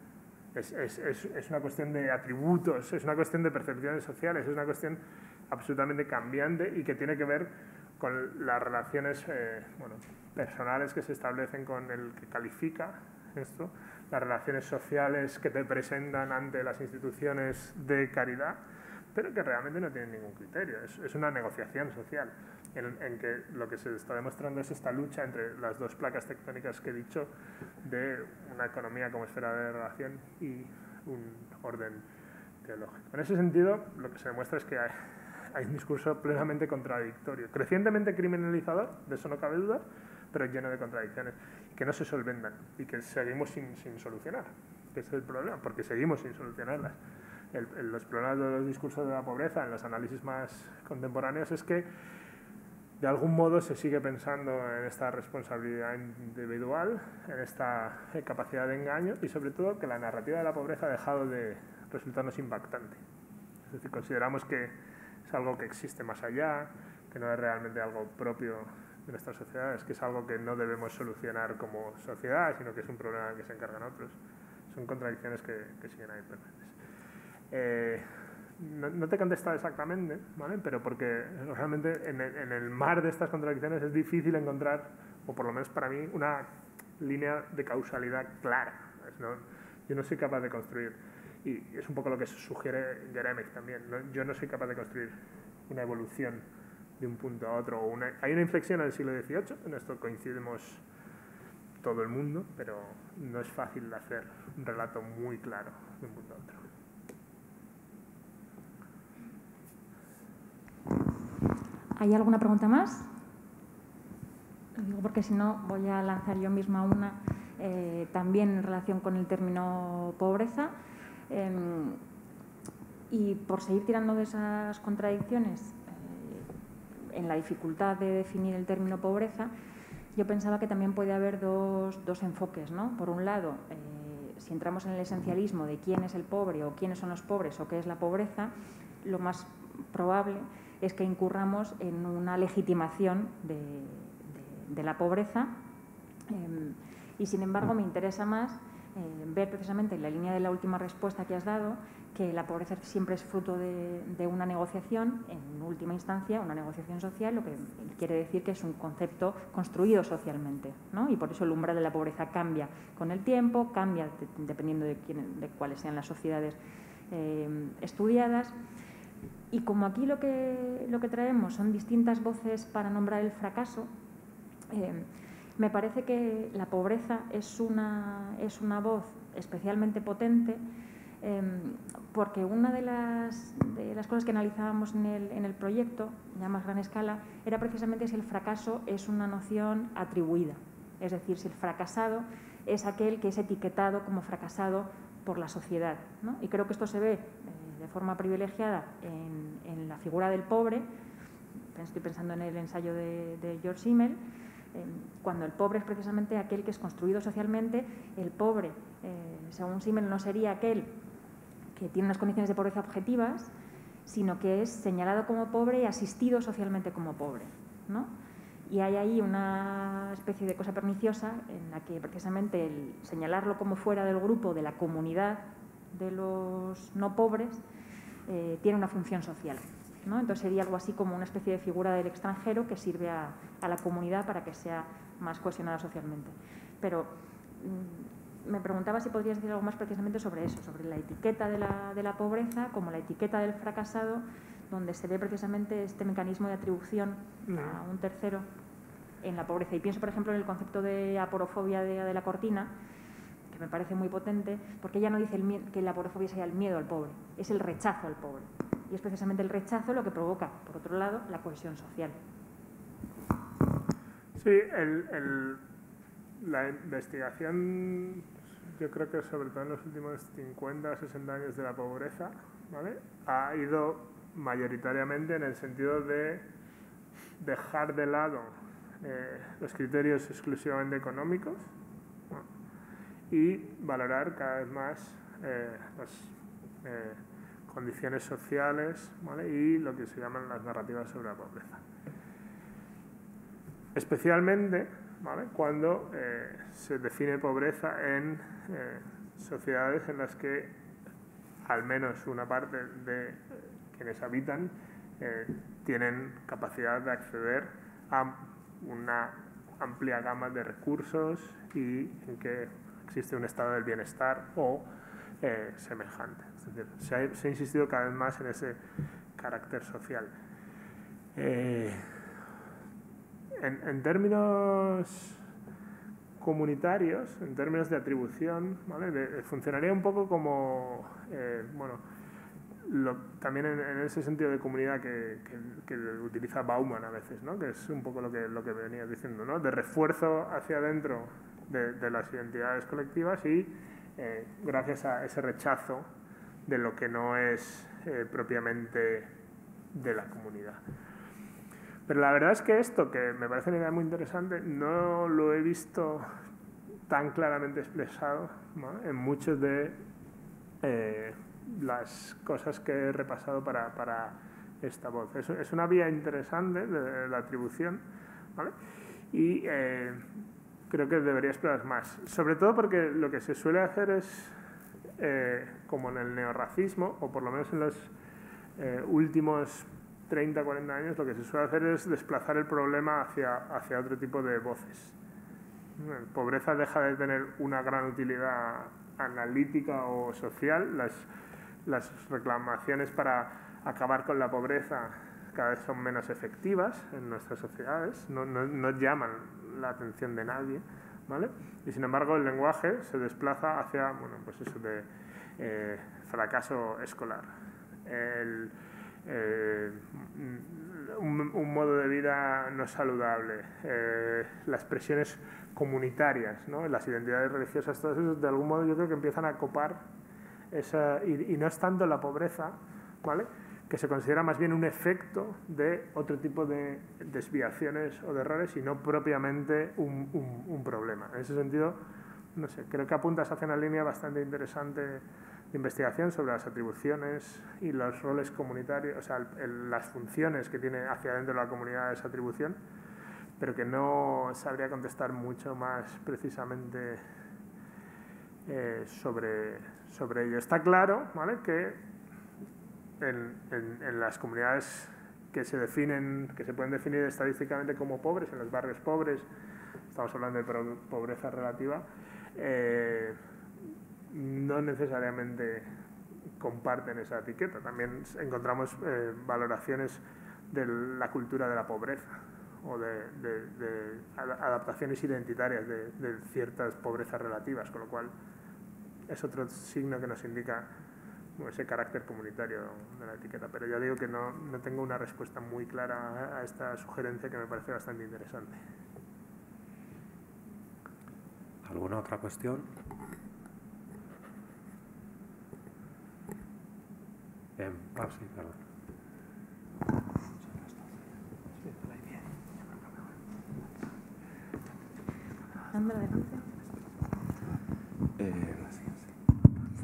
Es una cuestión de atributos, es una cuestión de percepciones sociales, es una cuestión absolutamente cambiante y que tiene que ver con las relaciones personales que se establecen con el que califica esto, las relaciones sociales que te presentan ante las instituciones de caridad, pero que realmente no tienen ningún criterio. Es una negociación social en que lo que se está demostrando es esta lucha entre las dos placas tectónicas que he dicho de una economía como esfera de relación y un orden teológico. En ese sentido, lo que se demuestra es que hay un discurso plenamente contradictorio, crecientemente criminalizador, de eso no cabe duda, pero lleno de contradicciones, que no se solventan y que seguimos sin solucionar, que ese es el problema, porque seguimos sin solucionarlas. Los problemas de los discursos de la pobreza en los análisis más contemporáneos es que de algún modo se sigue pensando en esta responsabilidad individual, en esta capacidad de engaño y sobre todo que la narrativa de la pobreza ha dejado de resultarnos impactante. Es decir, consideramos que es algo que existe más allá, que no es realmente algo propio de nuestras sociedades, que es algo que no debemos solucionar como sociedad, sino que es un problema que se encargan otros. Son contradicciones que siguen ahí presentes. No te he contestado exactamente, ¿vale?, pero porque realmente en el mar de estas contradicciones es difícil encontrar, o por lo menos para mí, una línea de causalidad clara. Yo no soy capaz de construir, y es un poco lo que sugiere Geremek también, yo no soy capaz de construir una evolución de un punto a otro. Hay una inflexión en el siglo XVIII, en esto coincidimos todo el mundo, pero no es fácil hacer un relato muy claro de un punto a otro. ¿Hay alguna pregunta más? Lo digo porque si no voy a lanzar yo misma una, también en relación con el término pobreza. Y por seguir tirando de esas contradicciones, en la dificultad de definir el término pobreza, yo pensaba que también puede haber dos enfoques, ¿no? Por un lado, si entramos en el esencialismo de quién es el pobre o quiénes son los pobres o qué es la pobreza, lo más probable es que incurramos en una legitimación de la pobreza y, sin embargo, me interesa más ver precisamente en la línea de la última respuesta que has dado que la pobreza siempre es fruto de una negociación, en última instancia, una negociación social, lo que quiere decir que es un concepto construido socialmente, ¿no? Y por eso el umbral de la pobreza cambia con el tiempo, cambia dependiendo de cuáles sean las sociedades estudiadas. Y como aquí lo que traemos son distintas voces para nombrar el fracaso, me parece que la pobreza es una voz especialmente potente porque una de las cosas que analizábamos en el proyecto, ya a más gran escala, era precisamente si el fracaso es una noción atribuida. Es decir, si el fracasado es aquel que es etiquetado como fracasado por la sociedad, ¿no? Y creo que esto se ve de forma privilegiada en la figura del pobre, estoy pensando en el ensayo de George Simmel, cuando el pobre es precisamente aquel que es construido socialmente. El pobre, según Simmel, no sería aquel que tiene unas condiciones de pobreza objetivas, sino que es señalado como pobre y asistido socialmente como pobre, ¿no? Y hay ahí una especie de cosa perniciosa en la que precisamente el señalarlo como fuera del grupo, de la comunidad de los no pobres, tiene una función social, ¿no? Entonces sería algo así como una especie de figura del extranjero que sirve a la comunidad para que sea más cohesionada socialmente. Pero me preguntaba si podrías decir algo más precisamente sobre eso, sobre la etiqueta de la pobreza como la etiqueta del fracasado, donde se ve precisamente este mecanismo de atribución a un tercero en la pobreza. Y pienso, por ejemplo, en el concepto de aporofobia de la Cortina, que me parece muy potente, porque ella no dice que la aporofobia sea el miedo al pobre, es el rechazo al pobre. Y es precisamente el rechazo lo que provoca, por otro lado, la cohesión social. Sí, la investigación, yo creo que sobre todo en los últimos 50 o 60 años de la pobreza, ¿vale?, ha ido mayoritariamente en el sentido de dejar de lado los criterios exclusivamente económicos, ¿no?, y valorar cada vez más las condiciones sociales, ¿vale?, y lo que se llaman las narrativas sobre la pobreza. Especialmente, ¿vale?, cuando se define pobreza en sociedades en las que al menos una parte de quienes habitan tienen capacidad de acceder a una amplia gama de recursos y en que existe un estado del bienestar o semejante. Es decir, se ha insistido cada vez más en ese carácter social. En términos comunitarios, en términos de atribución, ¿vale?, funcionaría un poco como, también en ese sentido de comunidad que utiliza Bauman a veces, ¿no?, que es un poco lo que venía diciendo, ¿no?, de refuerzo hacia adentro de las identidades colectivas y gracias a ese rechazo de lo que no es propiamente de la comunidad. Pero la verdad es que esto, que me parece una idea muy interesante, no lo he visto tan claramente expresado, ¿no?, en muchas de las cosas que he repasado para esta voz. Es una vía interesante de la atribución, ¿vale?, y creo que debería explorar más. Sobre todo porque lo que se suele hacer es, como en el neorracismo, o por lo menos en los últimos 30, 40 años, lo que se suele hacer es desplazar el problema hacia otro tipo de voces. La pobreza deja de tener una gran utilidad analítica o social. Las reclamaciones para acabar con la pobreza cada vez son menos efectivas en nuestras sociedades, no llaman la atención de nadie, ¿vale? Y sin embargo el lenguaje se desplaza hacia, pues eso de fracaso escolar, un modo de vida no saludable, las presiones comunitarias, ¿no?, las identidades religiosas, todo eso de algún modo yo creo que empiezan a copar esa, y no es tanto la pobreza, ¿vale?, que se considera más bien un efecto de otro tipo de desviaciones o de errores y no propiamente un problema. En ese sentido, no sé, creo que apuntas hacia una línea bastante interesante de investigación sobre las atribuciones y los roles comunitarios, o sea, las funciones que tiene hacia adentro de la comunidad esa atribución, pero que no sabría contestar mucho más precisamente sobre ello. Está claro, ¿vale?, que en las comunidades que se pueden definir estadísticamente como pobres, en los barrios pobres, estamos hablando de pobreza relativa, no necesariamente comparten esa etiqueta. También encontramos valoraciones de la cultura de la pobreza o de adaptaciones identitarias de ciertas pobrezas relativas, con lo cual es otro signo que nos indica ese carácter comunitario de la etiqueta. Pero ya digo que no tengo una respuesta muy clara a esta sugerencia que me parece bastante interesante. ¿Alguna otra cuestión? Sí, perdón.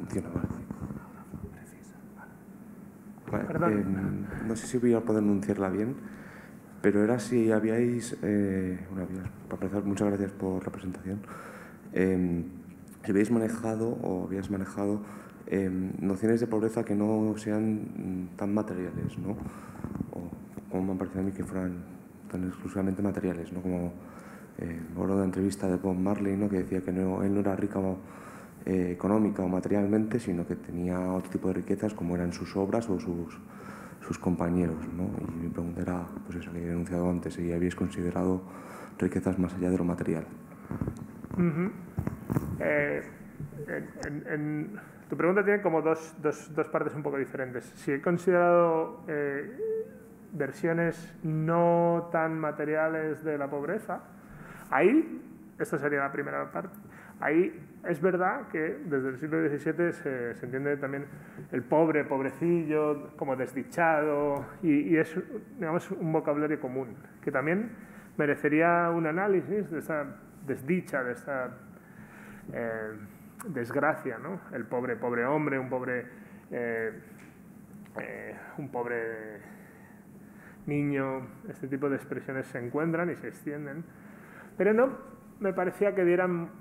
funciona, vale. Vale, no sé si voy a poder enunciarla bien, pero era si habíais... para empezar, muchas gracias por la presentación. Si habéis manejado o habías manejado nociones de pobreza que no sean tan materiales, ¿no? O como me ha parecido a mí que fueran tan exclusivamente materiales, ¿no? Como me acuerdo de una entrevista de Bob Marley, ¿no? Que decía que él no era rico económica o materialmente, sino que tenía otro tipo de riquezas como eran sus obras o sus compañeros, ¿no? Y mi pregunta era, pues eso que he enunciado antes, si habéis considerado riquezas más allá de lo material. Tu pregunta tiene como dos partes un poco diferentes. Si he considerado versiones no tan materiales de la pobreza, ahí, esta sería la primera parte, ahí es verdad que desde el siglo XVII se entiende también el pobre, pobrecillo, como desdichado, y es, digamos, un vocabulario común, que también merecería un análisis de esa desdicha, de esa desgracia, ¿no? El pobre hombre, un pobre niño, este tipo de expresiones se encuentran y se extienden, pero no me parecía que dieran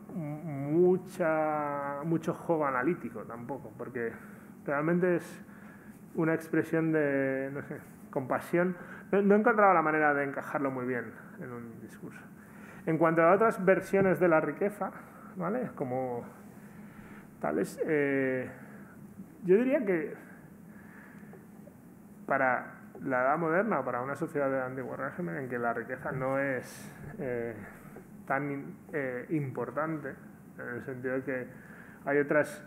mucho juego analítico tampoco, porque realmente es una expresión de, no sé, compasión. No he encontrado la manera de encajarlo muy bien en un discurso. En cuanto a otras versiones de la riqueza, ¿vale? Como tales, yo diría que para la edad moderna, para una sociedad de antiguo régimen en que la riqueza no es tan importante, en el sentido de que hay otras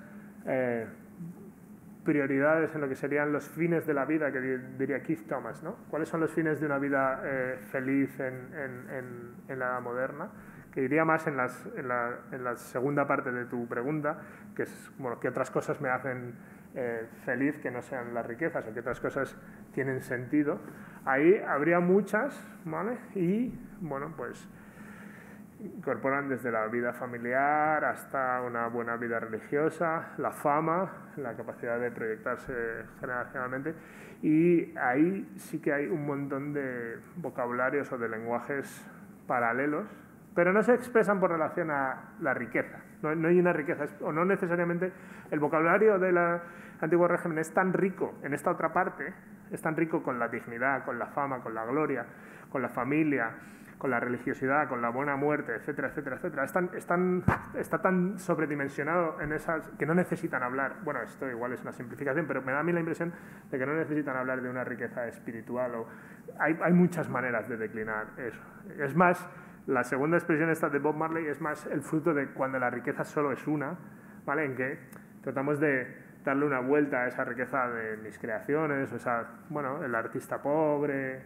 prioridades en lo que serían los fines de la vida, que diría Keith Thomas, ¿no? ¿Cuáles son los fines de una vida feliz en la edad moderna? Que iría más en la segunda parte de tu pregunta, que es, bueno, ¿qué otras cosas me hacen feliz que no sean las riquezas o qué otras cosas tienen sentido? Ahí habría muchas, ¿vale? Y, bueno, pues incorporan desde la vida familiar hasta una buena vida religiosa, la fama, la capacidad de proyectarse generacionalmente, y ahí sí que hay un montón de vocabularios o de lenguajes paralelos, pero no se expresan por relación a la riqueza. No hay una riqueza, o no necesariamente el vocabulario del antiguo régimen es tan rico en esta otra parte, es tan rico con la dignidad, con la fama, con la gloria, con la familia, con la religiosidad, con la buena muerte, etcétera, etcétera, etcétera. Está tan sobredimensionado en esas que no necesitan hablar. Bueno, esto igual es una simplificación, pero me da a mí la impresión de que no necesitan hablar de una riqueza espiritual. Hay muchas maneras de declinar eso. Es más, la segunda expresión esta de Bob Marley es más el fruto de cuando la riqueza solo es una, ¿vale? En que tratamos de darle una vuelta a esa riqueza de mis creaciones, o esa, bueno, el artista pobre,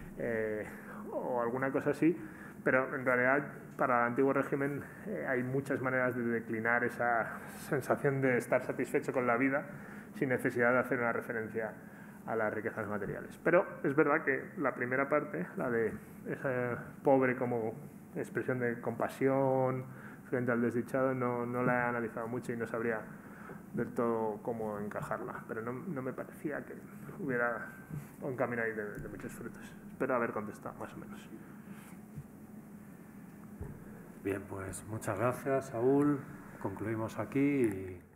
o alguna cosa así, pero en realidad para el antiguo régimen hay muchas maneras de declinar esa sensación de estar satisfecho con la vida sin necesidad de hacer una referencia a las riquezas materiales. Pero es verdad que la primera parte, la de ese pobre como expresión de compasión frente al desdichado, no la he analizado mucho y no sabría del todo cómo encajarla, pero no me parecía que hubiera un camino ahí de muchos frutos. Espero haber contestado más o menos. Bien, pues muchas gracias, Saúl. Concluimos aquí y